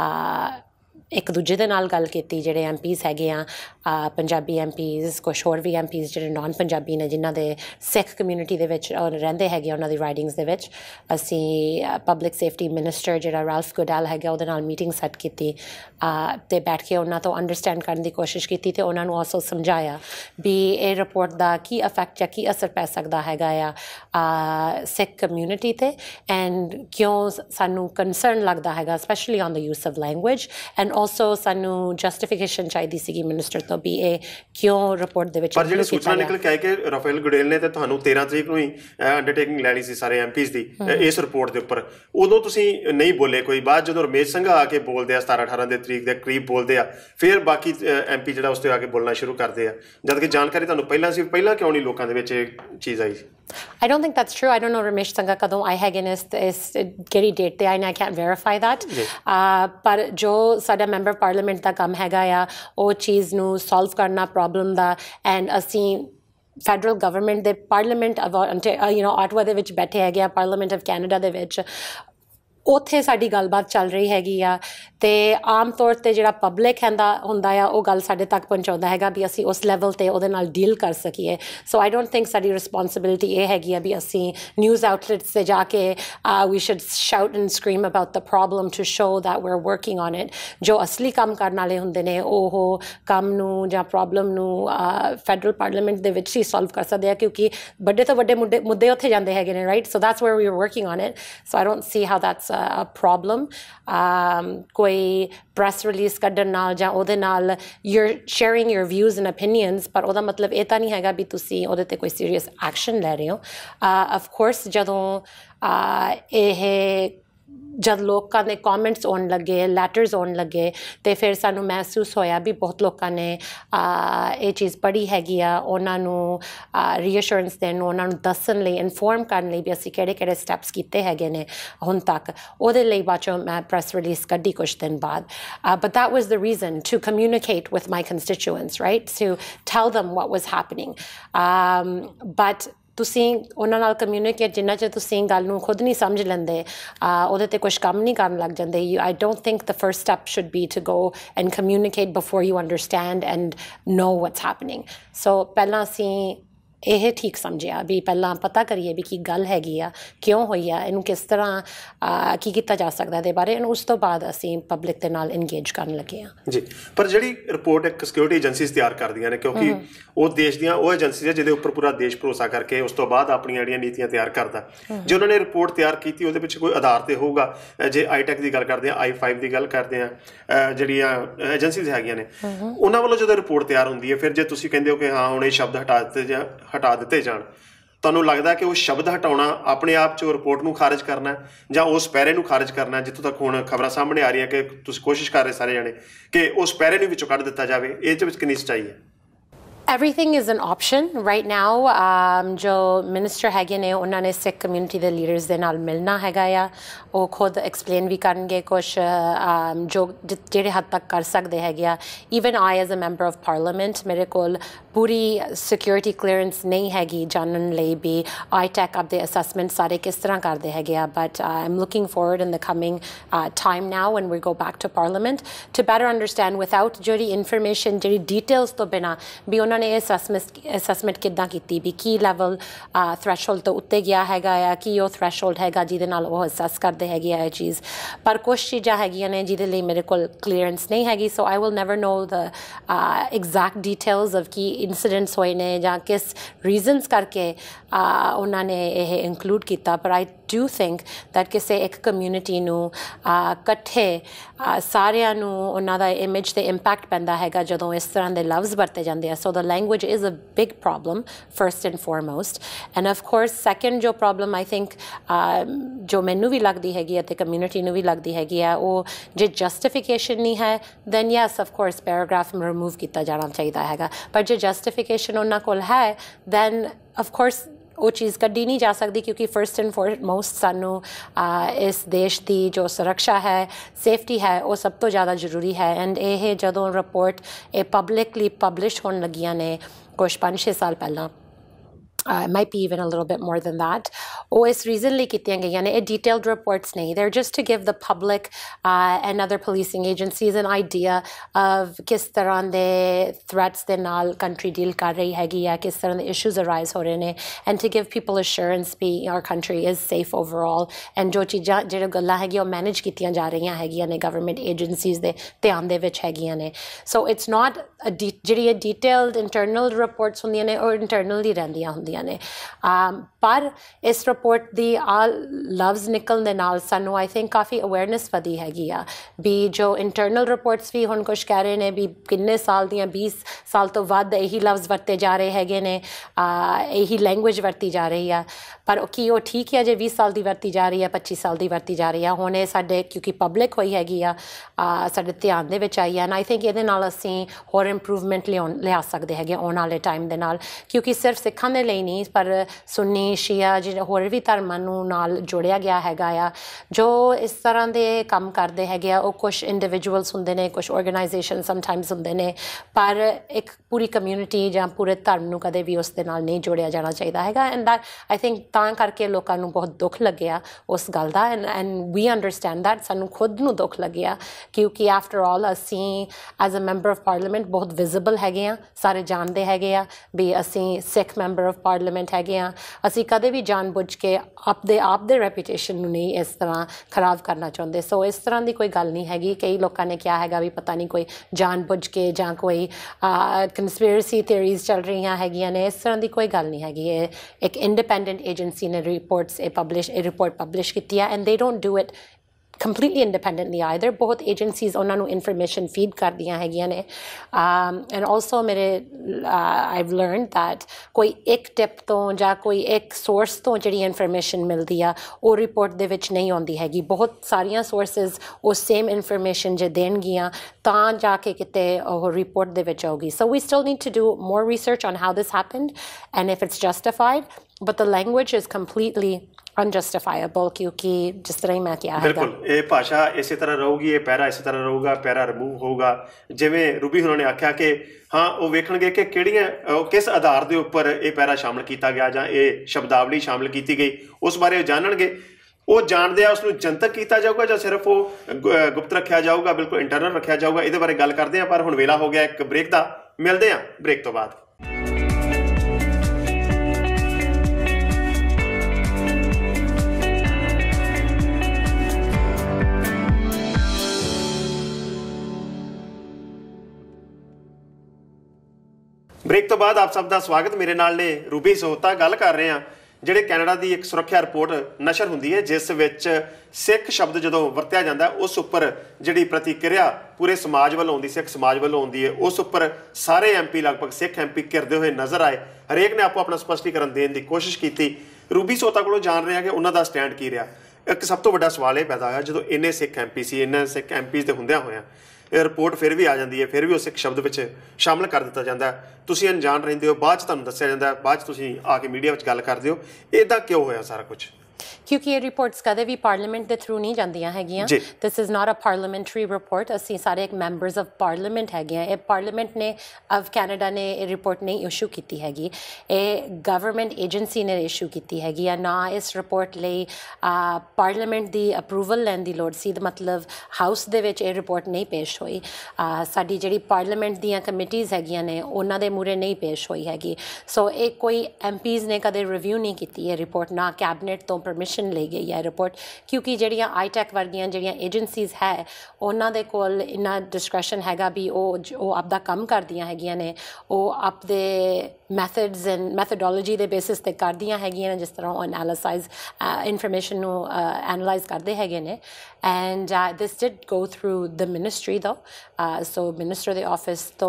ਇੱਕ ਦੂਜੇ ਦੇ ਨਾਲ ਗੱਲ ਕੀਤੀ, ਜਿਹੜੇ MPs ਹੈਗੇ ਆ, ਪੰਜਾਬੀ MPs, ਕੁਛ ਹੋਰ ਵੀ MPs ਜਿਹੜੇ ਨਾਨ ਪੰਜਾਬੀ ਨੇ ਜਿਨ੍ਹਾਂ ਦੇ ਸਿੱਖ ਕਮਿਊਨਿਟੀ ਦੇ ਵਿੱਚ ਰਹਿੰਦੇ ਹੈਗੇ ਉਹਨਾਂ ਦੀ ਰਾਈਡਿੰਗਸ ਦੇ ਵਿੱਚ। ਅਸੀਂ ਪਬਲਿਕ ਸੇਫਟੀ ਮਿਨਿਸਟਰ ਜਿਹੜਾ ਰਾਲਫ ਗੋਡੈਲ ਹੈਗਾ ਉਹਦੇ ਨਾਲ ਮੀਟਿੰਗ ਸੈੱਟ ਕੀਤੀ ਅਤੇ ਬੈਠ ਕੇ ਉਹਨਾਂ ਤੋਂ ਅੰਡਰਸਟੈਂਡ ਕਰਨ ਦੀ ਕੋਸ਼ਿਸ਼ ਕੀਤੀ ਅਤੇ ਉਹਨਾਂ ਨੂੰ ਆਲਸੋ ਸਮਝਾਇਆ ਵੀ ਇਹ ਰਿਪੋਰਟ ਦਾ ਕੀ ਇਫੈਕਟ ਜਾਂ ਕੀ ਅਸਰ ਪੈ ਸਕਦਾ ਹੈਗਾ ਆ ਸਿੱਖ ਕਮਿਊਨਿਟੀ 'ਤੇ, ਐਂਡ ਕਿਉਂ ਸਾਨੂੰ ਕੰਸਰਨ ਲੱਗਦਾ ਹੈਗਾ specially on the use of language. And also ਸਾਨੂੰ ਜਸਟੀਫਿਕੇਸ਼ਨ ਚਾਹੀਦੀ ਸੀਗੀ ਮਿਨਿਸਟਰ ਤੋਂ ਵੀ ਇਹ ਕਿਉਂ ਰਿਪੋਰਟ ਦੇ ਵਿੱਚ।
ਪਰ ਜਿਹੜੀ ਸੂਚਨਾ ਨਿਕਲ ਕੇ ਆਈ ਕਿ ਰਾਫੇਲ ਗੋਡੇਲ ਨੇ ਤੇ ਤੁਹਾਨੂੰ 13 ਤਰੀਕ ਨੂੰ ਹੀ ਅੰਡਰਟੇਕਿੰਗ ਲੈਣੀ ਸੀ ਸਾਰੇ MPs ਦੀ ਇਸ ਰਿਪੋਰਟ ਦੇ ਉੱਪਰ, ਉਦੋਂ ਤੁਸੀਂ ਨਹੀਂ ਬੋਲੇ ਕੋਈ। ਬਾਅਦ ਜਦੋਂ ਰਮੇਸ਼ ਸਿੰਘਾ ਆ ਕੇ ਬੋਲਦੇ ਆ 17-18 ਦੇ ਤਰੀਕ ਦੇ ਕਰੀਬ ਬੋਲਦੇ ਆ, ਫਿਰ ਬਾਕੀ MP ਜਿਹੜਾ ਉਸ 'ਤੇ ਆ ਕੇ ਬੋਲਣਾ ਸ਼ੁਰੂ ਕਰਦੇ ਆ, ਜਦ ਕਿ ਜਾਣਕਾਰੀ ਤੁਹਾਨੂੰ ਪਹਿਲਾਂ ਸੀ। ਪਹਿਲਾਂ ਕਿਉਂ ਨਹੀਂ ਲੋਕਾਂ ਦੇ ਵਿੱਚ ਇਹ ਚੀਜ਼ ਆਈ ਸੀ?
I don't think that's true। I don't know Ramesh ਸਿੰਘਾ ਕਦੋਂ ਆਏ ਹੈਗੇ ਨੇ, ਇਸ ਕਿਹੜੀ ਡੇਟ 'ਤੇ ਆਏ ਨੇ, I can't verify that। ਪਰ ਜੋ ਸਾਡਾ ਮੈਂਬਰ ਪਾਰਲੀਮੈਂਟ ਦਾ ਕੰਮ ਹੈਗਾ ਆ ਉਹ ਚੀਜ਼ ਨੂੰ ਸੋਲਵ ਕਰਨਾ ਪ੍ਰੋਬਲਮ ਦਾ, ਐਂਡ ਅਸੀਂ ਫੈਡਰਲ ਗਵਰਨਮੈਂਟ ਦੇ ਪਾਰਲੀਮੈਂਟ ਆਟਵਾ ਦੇ ਵਿੱਚ ਬੈਠੇ ਹੈਗੇ ਆ, ਪਾਰਲੀਮੈਂਟ ਆਫ ਕੈਨੇਡਾ ਦੇ ਵਿੱਚ ਉੱਥੇ ਸਾਡੀ ਗੱਲਬਾਤ ਚੱਲ ਰਹੀ ਹੈਗੀ ਆ ਅਤੇ ਆਮ ਤੌਰ 'ਤੇ ਜਿਹੜਾ ਪਬਲਿਕ ਹੁੰਦਾ ਆ ਉਹ ਗੱਲ ਸਾਡੇ ਤੱਕ ਪਹੁੰਚਾਉਂਦਾ ਹੈਗਾ ਵੀ ਅਸੀਂ ਉਸ ਲੈਵਲ 'ਤੇ ਉਹਦੇ ਨਾਲ ਡੀਲ ਕਰ ਸਕੀਏ ਸੋ ਆਈ ਡੋਂਟ ਥਿੰਕ ਸਾਡੀ ਰਿਸਪੋਂਸਿਬਿਲਿਟੀ ਇਹ ਹੈਗੀ ਆ ਵੀ ਅਸੀਂ ਨਿਊਜ਼ ਆਊਟਲੈਟਸ 'ਤੇ ਜਾ ਕੇ ਵੀ should shout and scream about the problem to show that we are working on it ਜੋ ਅਸਲੀ ਕੰਮ ਕਰਨ ਵਾਲੇ ਹੁੰਦੇ ਨੇ ਉਹ ਕੰਮ ਨੂੰ ਜਾਂ ਪ੍ਰੋਬਲਮ ਨੂੰ ਫੈਡਰਲ ਪਾਰਲੀਮੈਂਟ ਦੇ ਵਿੱਚ ਹੀ ਸੋਲਵ ਕਰ ਸਕਦੇ ਆ ਕਿਉਂਕਿ ਵੱਡੇ ਤੋਂ ਵੱਡੇ ਮੁੱਦੇ ਉੱਥੇ ਜਾਂਦੇ ਹੈਗੇ ਨੇ right so that's where we are working on it so I don't see how that's a problem ਕੋਈ press release ਕੱਢਣ ਨਾਲ ਜਾਂ ਉਹਦੇ ਨਾਲ you're sharing your views and opinions ਪਰ ਉਹਦਾ ਮਤਲਬ ਇਹ ਤਾਂ ਨਹੀਂ ਹੈਗਾ ਵੀ ਤੁਸੀਂ ਉਹਦੇ 'ਤੇ ਕੋਈ serious action ਲੈ ਰਹੇ ਹੋ of course ਜਦੋਂ ਇਹ ਜਦ ਲੋਕਾਂ ਦੇ ਕਮੈਂਟਸ ਆਉਣ ਲੱਗੇ ਲੈਟਰਸ ਆਉਣ ਲੱਗੇ ਅਤੇ ਫਿਰ ਸਾਨੂੰ ਮਹਿਸੂਸ ਹੋਇਆ ਵੀ ਬਹੁਤ ਲੋਕਾਂ ਨੇ ਇਹ ਚੀਜ਼ ਪੜ੍ਹੀ ਹੈਗੀ ਆ ਉਹਨਾਂ ਨੂੰ ਰੀਅਸ਼ੋਰੈਂਸ ਦੇਣ ਨੂੰ ਉਹਨਾਂ ਨੂੰ ਦੱਸਣ ਲਈ ਇਨਫੋਰਮ ਕਰਨ ਲਈ ਵੀ ਅਸੀਂ ਕਿਹੜੇ ਕਿਹੜੇ ਸਟੈਪਸ ਕੀਤੇ ਹੈਗੇ ਨੇ ਹੁਣ ਤੱਕ ਉਹਦੇ ਲਈ ਬਾਅਦ 'ਚੋਂ ਮੈਂ ਪ੍ਰੈਸ ਰਿਲੀਜ਼ ਕੱਢੀ ਕੁਛ ਦਿਨ ਬਾਅਦ but that was the reason to communicate with my constituents right to tell them what was happening but ਤੁਸੀਂ ਉਹਨਾਂ ਨਾਲ ਕਮਿਊਨੀਕੇਟ ਜਿੰਨਾ ਚਿਰ ਤੁਸੀਂ ਗੱਲ ਨੂੰ ਖੁਦ ਨਹੀਂ ਸਮਝ ਲੈਂਦੇ ਉਹਦੇ 'ਤੇ ਕੁਛ ਕੰਮ ਨਹੀਂ ਕਰਨ ਲੱਗ ਜਾਂਦੇ I don't think the first step should be to go and communicate before you understand and know what's happening so ਪਹਿਲਾਂ ਅਸੀਂ ਇਹ ਠੀਕ ਸਮਝਿਆ ਵੀ ਪਹਿਲਾਂ ਪਤਾ ਕਰੀਏ ਵੀ ਕੀ ਗੱਲ ਹੈਗੀ ਆ ਕਿਉਂ ਹੋਈ ਆ ਇਹਨੂੰ ਕਿਸ ਤਰ੍ਹਾਂ ਕੀ ਕੀਤਾ ਜਾ ਸਕਦਾ ਇਹਦੇ ਬਾਰੇ ਉਸ ਤੋਂ ਬਾਅਦ ਅਸੀਂ ਪਬਲਿਕ ਦੇ ਨਾਲ ਇੰਗੇਜ ਕਰਨ ਲੱਗੇ ਹਾਂ ਜੀ
ਪਰ ਜਿਹੜੀ ਰਿਪੋਰਟ ਇੱਕ ਸਿਕਿਉਰਿਟੀ ਏਜੰਸੀਜ਼ ਤਿਆਰ ਕਰਦੀਆਂ ਨੇ ਕਿਉਂਕਿ ਉਹ ਦੇਸ਼ ਦੀਆਂ ਉਹ ਏਜੰਸੀਜ਼ ਜਿਹਦੇ ਉੱਪਰ ਪੂਰਾ ਦੇਸ਼ ਭਰੋਸਾ ਕਰਕੇ ਉਸ ਤੋਂ ਬਾਅਦ ਆਪਣੀਆਂ ਜਿਹੜੀਆਂ ਨੀਤੀਆਂ ਤਿਆਰ ਕਰਦਾ ਜੇ ਉਹਨਾਂ ਨੇ ਰਿਪੋਰਟ ਤਿਆਰ ਕੀਤੀ ਉਹਦੇ ਵਿੱਚ ਕੋਈ ਆਧਾਰ 'ਤੇ ਹੋਊਗਾ ਜੇ ਆਈਟੈਕ ਦੀ ਗੱਲ ਕਰਦੇ ਹਾਂ I5 ਦੀ ਗੱਲ ਕਰਦੇ ਹਾਂ ਜਿਹੜੀਆਂ ਏਜੰਸੀਜ਼ ਹੈਗੀਆਂ ਨੇ ਉਹਨਾਂ ਵੱਲੋਂ ਜਦੋਂ ਰਿਪੋਰਟ ਤਿਆਰ ਹੁੰਦੀ ਹੈ ਫਿਰ ਜੇ ਤੁਸੀਂ ਕਹਿੰਦੇ ਹੋ ਕਿ ਹਾਂ ਹੁਣ ਇਹ ਸ਼ਬਦ ਹਟਾ ਦਿੱਤੇ ਜਾਣ ਤੁਹਾਨੂੰ ਲੱਗਦਾ ਕਿ ਉਹ ਸ਼ਬਦ ਹਟਾਉਣਾ ਆਪਣੇ ਆਪ 'ਚ ਉਹ ਰਿਪੋਰਟ ਨੂੰ ਖਾਰਿਜ ਕਰਨਾ ਜਾਂ ਉਸ ਪੈਰੇ ਨੂੰ ਖਾਰਿਜ ਕਰਨਾ ਜਿੱਥੋਂ ਤੱਕ ਹੁਣ ਖਬਰਾਂ ਸਾਹਮਣੇ ਆ ਰਹੀਆਂ ਕਿ ਤੁਸੀਂ ਕੋਸ਼ਿਸ਼ ਕਰ ਰਹੇ ਸਾਰੇ ਜਾਣੇ ਕਿ ਉਸ ਪੈਰੇ ਨੂੰ ਵਿੱਚੋਂ ਕੱਢ ਦਿੱਤਾ ਜਾਵੇ ਇਹਦੇ ਵਿੱਚ ਕਿੰਨੀ ਸੱਚਾਈ ਹੈ
Everything is an option right now. जो मिनिस्टर हैगे ने उन्होंने सिख कम्यूनिटी के लीडर्स के नाल मिलना हैगा या वो खुद एक्सप्लेन भी करनगे कुछ जो जेड़े हद तक कर सकते हैगे even I as a member of parliament मेरे कोल पूरी सिक्योरिटी क्लीयरेंस नहीं हैगी जानन लई भी आई टैक अपने असैसमेंट सारे किस तरह करते हैगे but I am looking forward in the coming time now when we go back to parliament to better understand without ਜਿਹੜੀ ਇਨਫੋਰਮੇਸ਼ਨ ਜਿਹੜੀ ਡਿਟੇਲਸ ਤੋਂ ਬਿਨਾਂ ਵੀ ਉਹਨਾਂ ਨੇ ਅਸੈਸਮੈਂਟ ਕਿੱਦਾਂ ਕੀਤੀ ਵੀ ਕੀ ਲੈਵਲ ਥ੍ਰੈਸ਼ਹੋਲਡ ਤੋਂ ਉੱਤੇ ਗਿਆ ਹੈਗਾ ਆ ਕੀ ਉਹ ਥ੍ਰੈਸ਼ਹੋਲਡ ਹੈਗਾ ਜਿਹਦੇ ਨਾਲ ਉਹ ਅਸੈਸ ਕਰਦੇ ਹੈਗੇ ਆ ਇਹ ਚੀਜ਼ ਪਰ ਕੁਛ ਚੀਜ਼ਾਂ ਹੈਗੀਆਂ ਨੇ ਜਿਹਦੇ ਲਈ ਮੇਰੇ ਕੋਲ ਕਲੀਅਰੈਂਸ ਨਹੀਂ ਹੈਗੀ so I will never know the exact details of ਕੀ ਇਨਸੀਡੈਂਟਸ ਹੋਏ ਨੇ ਜਾਂ ਕਿਸ ਰੀਜ਼ਨਸ ਕਰਕੇ ਉਹਨਾਂ ਨੇ ਇਹ ਇਨਕਲੂਡ ਕੀਤਾ ਪਰ ਆਈ do think that ਕਿਸੇ ਇੱਕ ਕਮਿਊਨਿਟੀ ਨੂੰ ਇਕੱਠੇ ਸਾਰਿਆਂ ਨੂੰ ਉਹਨਾਂ ਦਾ ਇਮੇਜ 'ਤੇ ਇੰਪੈਕਟ ਪੈਂਦਾ ਹੈਗਾ ਜਦੋਂ ਇਸ ਤਰ੍ਹਾਂ ਦੇ ਲਫ਼ਜ਼ ਵਰਤੇ ਜਾਂਦੇ ਆ so the language is a big problem first and foremost and of course second ਜੋ ਪ੍ਰੋਬਲਮ ਆਈ ਥਿੰਕ ਜੋ ਮੈਨੂੰ ਵੀ ਲੱਗਦੀ ਹੈਗੀ ਅਤੇ ਕਮਿਊਨਿਟੀ ਨੂੰ ਵੀ ਲੱਗਦੀ ਹੈਗੀ ਆ ਉਹ ਜੇ ਜਸਟੀਫਿਕੇਸ਼ਨ ਨਹੀਂ ਹੈ then yes of course paragraph remove ਕੀਤਾ ਜਾਣਾ ਚਾਹੀਦਾ ਹੈਗਾ ਪਰ ਜੇ ਜਸਟੀਫਿਕੇਸ਼ਨ ਉਹਨਾਂ ਕੋਲ ਹੈ ਦੈਨ ਆਫ ਕੋਰਸ ਉਹ ਚੀਜ਼ ਕੱਢੀ ਨਹੀਂ ਜਾ ਸਕਦੀ ਕਿਉਂਕਿ ਫਰਸਟ ਐਂਡ ਫੋਰਮੋਸਟ ਸਾਨੂੰ ਇਸ ਦੇਸ਼ ਦੀ ਜੋ ਸੁਰੱਖਿਆ ਹੈ ਸੇਫਟੀ ਹੈ ਉਹ ਸਭ ਤੋਂ ਜ਼ਿਆਦਾ ਜ਼ਰੂਰੀ ਹੈ ਐਂਡ ਇਹ ਜਦੋਂ ਰਿਪੋਰਟ ਇਹ ਪਬਲਿਕਲੀ ਪਬਲਿਸ਼ ਹੋਣ ਲੱਗੀਆਂ ਨੇ ਕੁਛ 5-6 ਸਾਲ ਪਹਿਲਾਂ might be even a little bit more than that ਉਹ ਇਸ ਰੀਜ਼ਨ ਲਈ ਕੀਤੀਆਂ ਗਈਆਂ ਨੇ ਇਹ detailed reports ਨਹੀਂ they're just to give the public and other policing agencies an idea of ਕਿਸ ਤਰ੍ਹਾਂ ਦੇ threats ਦੇ ਨਾਲ country deal ਕਰ ਰਹੀ ਹੈਗੀ ਆ ਕਿਸ ਤਰ੍ਹਾਂ ਦੇ issues arise ਹੋ ਰਹੇ ਨੇ and to give people assurance we our country is safe overall and ਜੋ ਚੀਜ਼ਾਂ ਜਿਹੜੇ ਗੱਲਾਂ ਹੈਗੀਆਂ ਉਹ ਮੈਨੇਜ ਕੀਤੀਆਂ ਜਾ ਰਹੀਆਂ ਹੈਗੀਆਂ ਨੇ government agencies ਦੇ ਧਿਆਨ ਦੇ ਵਿੱਚ ਹੈਗੀਆਂ ਨੇ so it's not ਜਿਹੜੀ ਇਹ detailed internal reports ਹੁੰਦੀਆਂ ਨੇ ਉਹ internal ਹੀ ਰਹਿੰਦੀਆਂ ਹੁੰਦੀਆਂ ਨੇ ਪਰ ਇਸ ਰਿਪੋਰਟ ਦੀ ਲਫ਼ਜ਼ ਨਿਕਲਣ ਦੇ ਨਾਲ ਸਾਨੂੰ ਆਈ ਥਿੰਕ ਕਾਫੀ ਅਵੇਅਰਨੈਸ ਵਧੀ ਹੈਗੀ ਆ ਵੀ ਜੋ ਇੰਟਰਨਲ ਰਿਪੋਰਟਸ ਵੀ ਹੁਣ ਕੁਛ ਕਹਿ ਰਹੇ ਨੇ ਵੀ ਕਿੰਨੇ ਸਾਲ ਦੀਆਂ 20 ਸਾਲ ਤੋਂ ਵੱਧ ਇਹੀ ਲਫ਼ਜ਼ ਵਰਤੇ ਜਾ ਰਹੇ ਹੈਗੇ ਨੇ ਇਹੀ ਲੈਂਗੁਏਜ ਵਰਤੀ ਜਾ ਰਹੀ ਆ ਪਰ ਕੀ ਉਹ ਠੀਕ ਹੈ ਜੇ 20 ਸਾਲ ਦੀ ਵਰਤੀ ਜਾ ਰਹੀ ਆ 25 ਸਾਲ ਦੀ ਵਰਤੀ ਜਾ ਰਹੀ ਆ ਹੁਣ ਇਹ ਸਾਡੇ ਕਿਉਂਕਿ ਪਬਲਿਕ ਹੋਈ ਹੈਗੀ ਆ ਸਾਡੇ ਧਿਆਨ ਦੇ ਵਿੱਚ ਆਈ ਆ ਐਂਡ ਆਈ ਥਿੰਕ ਇਹਦੇ ਨਾਲ ਅਸੀਂ ਹੋਰ ਇੰਪਰੂਵਮੈਂਟ ਲਿਆ ਸਕਦੇ ਹੈਗੇ ਆਉਣ ਵਾਲੇ ਟਾਈਮ ਦੇ ਨਾਲ ਕਿਉਂਕਿ ਸਿਰਫ ਸਿੱਖਾਂ ਦੇ ਲਈ ਨਹੀਂ ਪਰ ਸੁੰਨੀ ਸ਼ੀਆ ਜਿਹੜੇ ਹੋਰ ਹੋਰ ਵੀ ਧਰਮਾਂ ਨੂੰ ਨਾਲ ਜੋੜਿਆ ਗਿਆ ਹੈਗਾ ਆ ਜੋ ਇਸ ਤਰ੍ਹਾਂ ਦੇ ਕੰਮ ਕਰਦੇ ਹੈਗੇ ਆ ਉਹ ਕੁਛ ਇੰਡੀਵਿਜੂਅਲਸ ਹੁੰਦੇ ਨੇ ਕੁਛ ਆਰਗੇਨਾਈਜੇਸ਼ਨ ਸਮਟਾਈਮਸ ਹੁੰਦੇ ਨੇ ਪਰ ਇੱਕ ਪੂਰੀ ਕਮਿਊਨਿਟੀ ਜਾਂ ਪੂਰੇ ਧਰਮ ਨੂੰ ਕਦੇ ਵੀ ਉਸ ਦੇ ਨਾਲ ਨਹੀਂ ਜੋੜਿਆ ਜਾਣਾ ਚਾਹੀਦਾ ਹੈਗਾ ਐਂਡ ਦੈਟ ਆਈ ਥਿੰਕ ਤਾਂ ਕਰਕੇ ਲੋਕਾਂ ਨੂੰ ਬਹੁਤ ਦੁੱਖ ਲੱਗਿਆ ਉਸ ਗੱਲ ਦਾ ਐਂਡ ਵੀ ਅੰਡਰਸਟੈਂਡ ਦੈਟ ਸਾਨੂੰ ਖੁਦ ਨੂੰ ਦੁੱਖ ਲੱਗਿਆ ਕਿਉਂਕਿ ਆਫਟਰ ਆਲ ਅਸੀਂ as a member of parliament ਬਹੁਤ ਵਿਜ਼ੀਬਲ ਹੈਗੇ ਆ ਸਾਰੇ ਜਾਣਦੇ ਹੈਗੇ ਆ ਵੀ ਅਸੀਂ ਸਿੱਖ ਮੈਂਬਰ ਆਫ ਪਾਰਲੀਮੈਂਟ ਹੈਗੇ ਆ ਅਸੀਂ ਕਦੇ ਵੀ ਜਾਣ-ਬੁੱਝ ਕੇ ਆਪਦੇ ਰੈਪੂਟੇਸ਼ਨ ਨੂੰ ਨਹੀਂ ਇਸ ਤਰ੍ਹਾਂ ਖਰਾਬ ਕਰਨਾ ਚਾਹੁੰਦੇ ਸੋ ਇਸ ਤਰ੍ਹਾਂ ਦੀ ਕੋਈ ਗੱਲ ਨਹੀਂ ਹੈਗੀ ਕਈ ਲੋਕਾਂ ਨੇ ਕਿਹਾ ਹੈਗਾ ਵੀ ਪਤਾ ਨਹੀਂ ਕੋਈ ਜਾਣ-ਬੁੱਝ ਕੇ ਜਾਂ ਕੋਈ ਕੰਸਪੀਰੇਸੀ ਥਿਊਰੀਜ਼ ਚੱਲ ਰਹੀਆਂ ਹੈਗੀਆਂ ਨੇ ਇਸ ਤਰ੍ਹਾਂ ਦੀ ਕੋਈ ਗੱਲ ਨਹੀਂ ਹੈਗੀ ਇਹ ਇੱਕ ਇੰਡੀਪੈਂਡੈਂਟ ਏਜੰਸੀ ਨੇ ਰਿਪੋਰਟ ਪਬਲਿਸ਼ ਕੀਤੀ ਹੈ and they don't do it completely independently either ਬਹੁਤ ਏਜੰਸੀਜ਼ ਉਹਨਾਂ ਨੂੰ ਇਨਫੋਰਮੇਸ਼ਨ ਫੀਡ ਕਰਦੀਆਂ ਹੈਗੀਆਂ ਨੇ ਐਂਡ ਆਲਸੋ ਮੇਰੇ ਆਈਵ ਲਰਨਡ ਦੈਟ ਕੋਈ ਇੱਕ ਟਿਪ ਤੋਂ ਜਾਂ ਕੋਈ ਇੱਕ ਸੋਰਸ ਤੋਂ ਜਿਹੜੀ ਇਨਫੋਰਮੇਸ਼ਨ ਮਿਲਦੀ ਆ ਉਹ ਰਿਪੋਰਟ ਦੇ ਵਿੱਚ ਨਹੀਂ ਆਉਂਦੀ ਹੈਗੀ ਬਹੁਤ ਸਾਰੀਆਂ ਸੋਰਸਿਸ ਉਹ ਸੇਮ ਇਨਫੋਰਮੇਸ਼ਨ ਜੇ ਦੇਣਗੀਆਂ ਤਾਂ ਜਾ ਕੇ ਕਿਤੇ ਉਹ ਰਿਪੋਰਟ ਦੇ ਵਿੱਚ ਆਊਗੀ so we still need to do more research on how this happened and if it's justified but the language is completely unjustifiable ਕਿਉਂਕਿ ਜਿਸ ਤਰ੍ਹਾਂ ਹੀ ਮੈਂ ਕਿਹਾ ਹੈਗਾ
ਬਿਲਕੁਲ ਇਹ ਭਾਸ਼ਾ ਇਸੇ ਤਰ੍ਹਾਂ ਰਹੂਗੀ ਇਹ ਪੈਰਾ ਇਸੇ ਤਰ੍ਹਾਂ ਰਹੂਗਾ ਪੈਰਾ ਰਿਮੂਵ ਹੋਊਗਾ ਜਿਵੇਂ ਰੂਬੀ ਹੋਰਾਂ ਨੇ ਆਖਿਆ ਕਿ ਹਾਂ ਉਹ ਵੇਖਣਗੇ ਕਿ ਕਿਸ ਆਧਾਰ ਦੇ ਉੱਪਰ ਇਹ ਪੈਰਾ ਸ਼ਾਮਲ ਕੀਤਾ ਗਿਆ ਜਾਂ ਇਹ ਸ਼ਬਦਾਵਲੀ ਸ਼ਾਮਲ ਕੀਤੀ ਗਈ ਉਸ ਬਾਰੇ ਉਹ ਜਾਣਨਗੇ ਉਹ ਜਾਣਦੇ ਆ ਉਸ ਨੂੰ ਜਨਤਕ ਕੀਤਾ ਜਾਊਗਾ ਜਾਂ ਸਿਰਫ ਉਹ ਗੁਪਤ ਰੱਖਿਆ ਜਾਊਗਾ ਬਿਲਕੁਲ ਇੰਟਰਨਲ ਰੱਖਿਆ ਜਾਊਗਾ ਇਹਦੇ ਬਾਰੇ ਗੱਲ ਕਰਦੇ ਆ ਪਰ ਹੁਣ ਵੇਲਾ ਹੋ ਗਿਆ ਇੱਕ ਬ੍ਰੇਕ ਦਾ ਮਿਲਦੇ ਆ ਬ੍ਰੇਕ ਤੋਂ ਬਾਅਦ ਬ੍ਰੇਕ ਤੋਂ ਬਾਅਦ ਆਪ ਸਭ ਦਾ ਸਵਾਗਤ ਮੇਰੇ ਨਾਲ ਨੇ ਰੂਬੀ ਸਹੋਤਾ ਗੱਲ ਕਰ ਰਹੇ ਹਾਂ ਜਿਹੜੇ ਕੈਨੇਡਾ ਦੀ ਇੱਕ ਸੁਰੱਖਿਆ ਰਿਪੋਰਟ ਨਸ਼ਰ ਹੁੰਦੀ ਹੈ ਜਿਸ ਵਿੱਚ ਸਿੱਖ ਸ਼ਬਦ ਜਦੋਂ ਵਰਤਿਆ ਜਾਂਦਾ ਉਸ ਉੱਪਰ ਜਿਹੜੀ ਪ੍ਰਤੀਕਿਰਿਆ ਪੂਰੇ ਸਮਾਜ ਵੱਲੋਂ ਆਉਂਦੀ ਸਿੱਖ ਸਮਾਜ ਵੱਲੋਂ ਆਉਂਦੀ ਹੈ ਉਸ ਉੱਪਰ ਸਾਰੇ ਐਮਪੀ ਲਗਭਗ ਸਿੱਖ ਐਮਪੀ ਘਿਰਦੇ ਹੋਏ ਨਜ਼ਰ ਆਏ ਹਰੇਕ ਨੇ ਆਪੋ ਆਪਣਾ ਸਪਸ਼ਟੀਕਰਨ ਦੇਣ ਦੀ ਕੋਸ਼ਿਸ਼ ਕੀਤੀ ਰੂਬੀ ਸਹੋਤਾ ਕੋਲੋਂ ਜਾਣ ਰਹੇ ਹਾਂ ਕਿ ਉਹਨਾਂ ਦਾ ਸਟੈਂਡ ਕੀ ਰਿਹਾ ਇੱਕ ਸਭ ਤੋਂ ਵੱਡਾ ਸਵਾਲ ਇਹ ਪੈਦਾ ਹੋਇਆ ਜਦੋਂ ਇੰਨੇ ਸਿੱਖ ਐਮਪੀ ਸੀ ਇੰਨੇ ਸਿੱਖ ਐਮਪੀਜ਼ ਦੇ ਹੁੰਦਿਆਂ ਹੋਇਆਂ ਇਹ ਰਿਪੋਰਟ ਫਿਰ ਵੀ ਆ ਜਾਂਦੀ ਹੈ ਫਿਰ ਵੀ ਉਸ ਇੱਕ ਸ਼ਬਦ ਵਿੱਚ ਸ਼ਾਮਲ ਕਰ ਦਿੱਤਾ ਜਾਂਦਾ ਤੁਸੀਂ ਅਣਜਾਣ ਰਹਿੰਦੇ ਹੋ ਬਾਅਦ 'ਚ ਤੁਹਾਨੂੰ ਦੱਸਿਆ ਜਾਂਦਾ ਬਾਅਦ 'ਚ ਤੁਸੀਂ ਆ ਕੇ ਮੀਡੀਆ ਵਿੱਚ ਗੱਲ ਕਰਦੇ ਹੋ ਇੱਦਾਂ ਕਿਉਂ ਹੋਇਆ ਸਾਰਾ ਕੁਝ
ਕਿਉਂਕਿ ਇਹ ਰਿਪੋਰਟਸ ਕਦੇ ਵੀ ਪਾਰਲੀਮੈਂਟ ਦੇ ਥਰੂ ਨਹੀਂ ਜਾਂਦੀਆਂ ਹੈਗੀਆਂ this is not a parliamentary report ਅਸੀਂ ਸਾਰੇ ਇੱਕ ਮੈਂਬਰਸ ਆਫ ਪਾਰਲੀਮੈਂਟ ਹੈਗੇ ਆ ਇਹ ਪਾਰਲੀਮੈਂਟ ਨੇ ਆਫ ਕੈਨੇਡਾ ਨੇ ਇਹ ਰਿਪੋਰਟ ਨਹੀਂ ਇਸ਼ੂ ਕੀਤੀ ਹੈਗੀ ਇਹ ਗਵਰਨਮੈਂਟ ਏਜੰਸੀ ਨੇ ਇਸ਼ੂ ਕੀਤੀ ਹੈਗੀ ਆ ਨਾ ਇਸ ਰਿਪੋਰਟ ਲਈ ਪਾਰਲੀਮੈਂਟ ਦੀ ਅਪਰੂਵਲ ਲੈਣ ਦੀ ਲੋੜ ਸੀ ਮਤਲਬ ਹਾਊਸ ਦੇ ਵਿੱਚ ਇਹ ਰਿਪੋਰਟ ਨਹੀਂ ਪੇਸ਼ ਹੋਈ ਸਾਡੀ ਜਿਹੜੀ ਪਾਰਲੀਮੈਂਟ ਦੀਆਂ ਕਮੇਟੀਜ਼ ਹੈਗੀਆਂ ਨੇ ਉਹਨਾਂ ਦੇ ਮੂਹਰੇ ਨਹੀਂ ਪੇਸ਼ ਹੋਈ ਹੈਗੀ ਸੋ ਇਹ ਕੋਈ ਐਮਪੀਜ਼ ਨੇ ਕਦੇ ਰਿਵਿਊ ਨਹੀਂ ਕੀਤੀ ਇਹ ਰਿਪੋਰਟ ਨਾ ਕੈਬਨਿਟ ਤੋਂ ਪਰਮਿਸ਼ਨ ਲਈ ਗਈ ਹੈ ਰਿਪੋਰਟ ਕਿਉਂਕਿ ਜਿਹੜੀਆਂ ਆਈਟੈਕ ਵਰਗੀਆਂ ਜਿਹੜੀਆਂ ਏਜੰਸੀਜ਼ ਹੈ ਉਹਨਾਂ ਦੇ ਕੋਲ ਇੰਨਾ ਡਿਸਕ੍ਰੈਸ਼ਨ ਹੈਗਾ ਵੀ ਉਹ ਆਪਦਾ ਕੰਮ ਕਰਦੀਆਂ ਹੈਗੀਆਂ ਨੇ ਉਹ ਆਪਦੇ ਮੈਥਡਸ ਐਂਡ ਮੈਥਡੋਲੋਜੀ ਦੇ ਬੇਸਿਸ 'ਤੇ ਕਰਦੀਆਂ ਹੈਗੀਆਂ ਨੇ ਜਿਸ ਤਰ੍ਹਾਂ ਉਹ ਐਨਾਲਾਸਾਈਜ਼ ਇਨਫੋਰਮੇਸ਼ਨ ਨੂੰ ਐਨਾਲਾਈਜ਼ ਕਰਦੇ ਹੈਗੇ ਨੇ and this did go through the ministry though so minister ਦੇ ਆਫਿਸ ਤੋਂ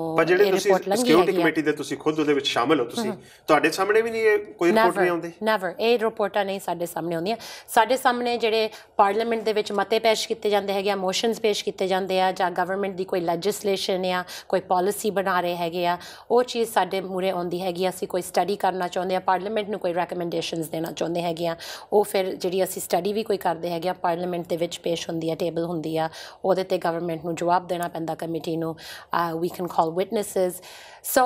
ਇਹ ਰਿਪੋਰਟ ਲੰਘੀ
ਸਿਕਿਉਰਿਟੀ ਕਮੇਟੀ ਦੇ ਤੁਸੀਂ ਖੁਦ ਉਹਦੇ ਵਿੱਚ ਸ਼ਾਮਲ ਹੋ ਤੁਸੀਂ ਤੁਹਾਡੇ ਸਾਹਮਣੇ ਵੀ ਨਹੀਂ ਕੋਈ ਰਿਪੋਰਟ ਨਹੀਂ ਆਉਂਦੀ
ਨੈਵਰ ਇਹ ਰਿਪੋਰਟਾਂ ਨਹੀਂ ਸਾਡੇ ਸਾਹਮਣੇ ਆਉਂਦੀਆਂ ਸਾਡੇ ਸਾਹਮਣੇ ਜਿਹੜੇ ਪਾਰਲੀਮੈਂਟ ਦੇ ਵਿੱਚ ਮਤੇ ਪੇਸ਼ ਕੀਤੇ ਜਾਂਦੇ ਹੈਗੇ ਆ ਮੋਸ਼ਨਸ ਪੇਸ਼ ਕੀਤੇ ਜਾਂਦੇ ਆ ਜਾਂ ਗਵਰਨਮੈਂਟ ਦੀ ਕੋਈ ਲੈਜਿਸਲੇਸ਼ਨ ਜਾਂ ਕੋਈ ਪਾਲਿਸੀ ਬਣਾ ਰਹੇ ਹੈਗੇ ਆ ਉਹ ਚੀਜ਼ ਸਾਡੇ ਮੂਹਰੇ ਆਉਂਦੀ ਹੈਗੀ ਅਸੀਂ ਕੋਈ ਸਟੱਡੀ ਕਰਨਾ ਚਾਹੁੰਦੇ ਆ ਪਾਰਲੀਮੈਂਟ ਨੂੰ ਕੋਈ ਰੈਕਮੈਂਡੇਸ਼ਨਸ ਦੇਣਾ ਚਾਹੁੰਦੇ ਹੈਗੇ ਆ ਉਹ ਫਿਰ ਜਿਹੜੀ ਅਸੀਂ ਸਟੱਡੀ ਵੀ ਕੋਈ ਕਰਦੇ ਹੈਗੇ ਆ ਪਾਰਲੀਮੈਂਟ ਦੇ ਵਿੱਚ ਪੇਸ਼ ਹੁੰਦੀ ਆ ਟੇਬਲ ਹੁੰਦੀ ਆ ਉਹਦੇ 'ਤੇ ਗਵਰਨਮੈਂਟ ਨੂੰ ਜਵਾਬ ਦੇਣਾ ਪੈਂਦਾ ਕਮੇਟੀ ਨੂੰ we can call witnesses so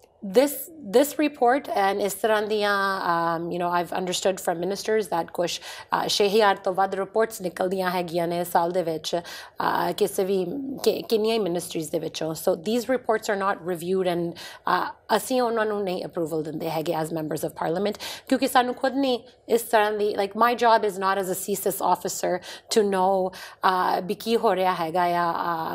this report and ਇਸ ਤਰ੍ਹਾਂ ਦੀਆਂ I've understood from ministers that ਕੁਛ 6,000 ਤੋਂ ਵੱਧ ਰਿਪੋਰਟਸ ਨਿਕਲਦੀਆਂ ਹੈਗੀਆਂ ਨੇ ਸਾਲ ਦੇ ਵਿੱਚ ਕਿਸੇ ਵੀ ਕਿੰਨੀਆਂ ਹੀ ਮਿਨਿਸਟਰੀਜ਼ ਦੇ ਵਿੱਚੋਂ so these reports are not reviewed and ਅਸੀਂ ਉਹਨਾਂ ਨੂੰ ਨਹੀਂ ਅਪਰੂਵਲ ਦਿੰਦੇ ਹੈਗੇ as members of parliament ਕਿਉਂਕਿ ਸਾਨੂੰ ਖੁਦ ਨਹੀਂ ਇਸ ਤਰ੍ਹਾਂ ਦੀ like my job is not as a CSIS officer to know ਵੀ ਕੀ ਹੋ ਰਿਹਾ ਹੈਗਾ ਆ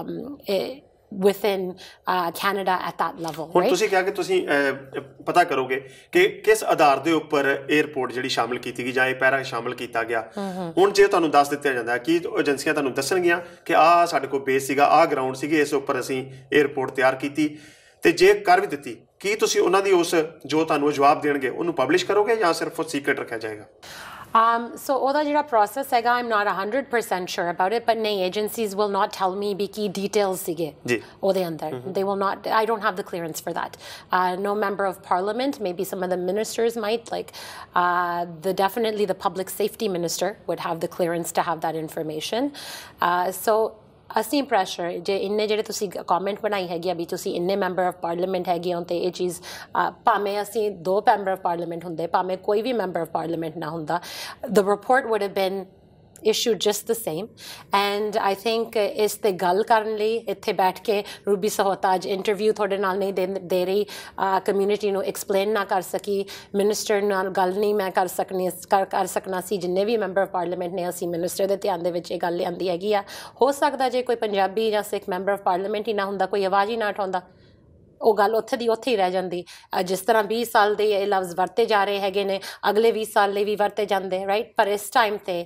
within Canada at that level
ਹੁਣ ਤੁਸੀਂ ਕਿਹਾ ਕਿ ਤੁਸੀਂ ਪਤਾ ਕਰੋਗੇ ਕਿ ਕਿਸ ਆਧਾਰ ਦੇ ਉੱਪਰ ਇਹ ਰਿਪੋਰਟ ਜਿਹੜੀ ਸ਼ਾਮਲ ਕੀਤੀ ਗਈ ਜਾਂ ਇਹ ਪੈਰਾ ਸ਼ਾਮਲ ਕੀਤਾ ਗਿਆ ਹੁਣ ਜੇ ਤੁਹਾਨੂੰ ਦੱਸ ਦਿੱਤਾ ਜਾਂਦਾ ਕਿ ਏਜੰਸੀਆਂ ਤੁਹਾਨੂੰ ਦੱਸਣਗੀਆਂ ਕਿ ਆਹ ਸਾਡੇ ਕੋਲ ਬੇਸ ਸੀਗਾ ਆਹ ਗਰਾਊਂਡ ਸੀਗੀ ਇਸ ਉੱਪਰ ਅਸੀਂ ਇਹ ਰਿਪੋਰਟ ਤਿਆਰ ਕੀਤੀ ਤੇ ਜੇ ਕਰ ਵੀ ਦਿੱਤੀ ਕੀ ਤੁਸੀਂ ਉਹਨਾਂ ਦੀ ਉਸ ਜੋ ਤੁਹਾਨੂੰ ਜਵਾਬ ਦੇਣਗੇ ਉਹਨੂੰ ਪਬਲਿਸ਼ ਕਰੋਗੇ ਜਾਂ ਸਿਰਫ ਉਹ ਸੀਕ੍ਰੇਟ ਰੱਖਿਆ ਜਾਏਗਾ
So ਉਹਦਾ ਜਿਹੜਾ process ਹੈਗਾ, I'm not 100% sure about it, but ਨਹੀਂ, agencies will not tell me we Ki details ਸੀਗੇ ਉਹਦੇ ਅੰਦਰ. They will not, I don't have the clearance for that. No member of parliament, maybe some of the ministers might, like definitely the public safety minister would have the clearance to have that information. So ਅਸੀਂ pressure ਜੇ ਇੰਨੇ ਜਿਹੜੇ ਤੁਸੀਂ comment ਬਣਾਈ ਹੈਗੀ ਆ ਵੀ ਤੁਸੀਂ ਇੰਨੇ ਮੈਂਬਰ ਆਫ ਪਾਰਲੀਮੈਂਟ ਹੈਗੇ ਹੋ ਅਤੇ ਇਹ ਚੀਜ਼ ਭਾਵੇਂ ਅਸੀਂ 2 ਮੈਂਬਰ ਆਫ ਪਾਰਲੀਮੈਂਟ ਹੁੰਦੇ, ਭਾਵੇਂ ਕੋਈ ਵੀ ਮੈਂਬਰ ਆਫ ਪਾਰਲੀਮੈਂਟ ਨਾ ਹੁੰਦਾ, the report would have been issued just the same. And I think ਇਸ ਤੇ ਗੱਲ ਕਰਨ ਲਈ ਇੱਥੇ ਬੈਠ ਕੇ ਰੂਬੀ ਸਹੋਤਾ ਅੱਜ ਇੰਟਰਵਿਊ ਤੁਹਾਡੇ ਨਾਲ ਨਹੀਂ ਦੇ ਰਹੀ, ਕਮਿਊਨਿਟੀ ਨੂੰ ਐਕਸਪਲੇਨ ਨਾ ਕਰ ਸਕੀ, ਮਿਨਿਸਟਰ ਨਾਲ ਗੱਲ ਨਹੀਂ ਮੈਂ ਕਰ ਸਕਣਾ ਸੀ, ਜਿੰਨੇ ਵੀ ਮੈਂਬਰ ਆਫ ਪਾਰਲੀਮੈਂਟ ਨੇ ਅਸੀਂ ਮਿਨਿਸਟਰ ਦੇ ਧਿਆਨ ਦੇ ਵਿੱਚ ਇਹ ਗੱਲ ਲਿਆਂਦੀ ਹੈਗੀ ਆ. ਹੋ ਸਕਦਾ ਜੇ ਕੋਈ ਪੰਜਾਬੀ ਜਾਂ ਸਿੱਖ ਮੈਂਬਰ ਆਫ ਪਾਰਲੀਮੈਂਟ ਹੀ ਨਾ ਹੁੰਦਾ, ਕੋਈ ਆਵਾਜ਼ ਹੀ ਨਾ ਉਠਾਉਂਦਾ, ਉਹ ਗੱਲ ਉੱਥੇ ਦੀ ਉੱਥੇ ਹੀ ਰਹਿ ਜਾਂਦੀ. ਜਿਸ ਤਰ੍ਹਾਂ 20 ਸਾਲ ਦੇ ਇਹ ਲਫ਼ਜ਼ ਵਰਤੇ ਜਾ ਰਹੇ ਹੈਗੇ ਨੇ, ਅਗਲੇ 20 ਸਾਲ ਲਈ ਵੀ ਵਰਤੇ ਜਾਂਦੇ, ਰਾਈਟ. ਪਰ ਇਸ ਟਾਈਮ 'ਤੇ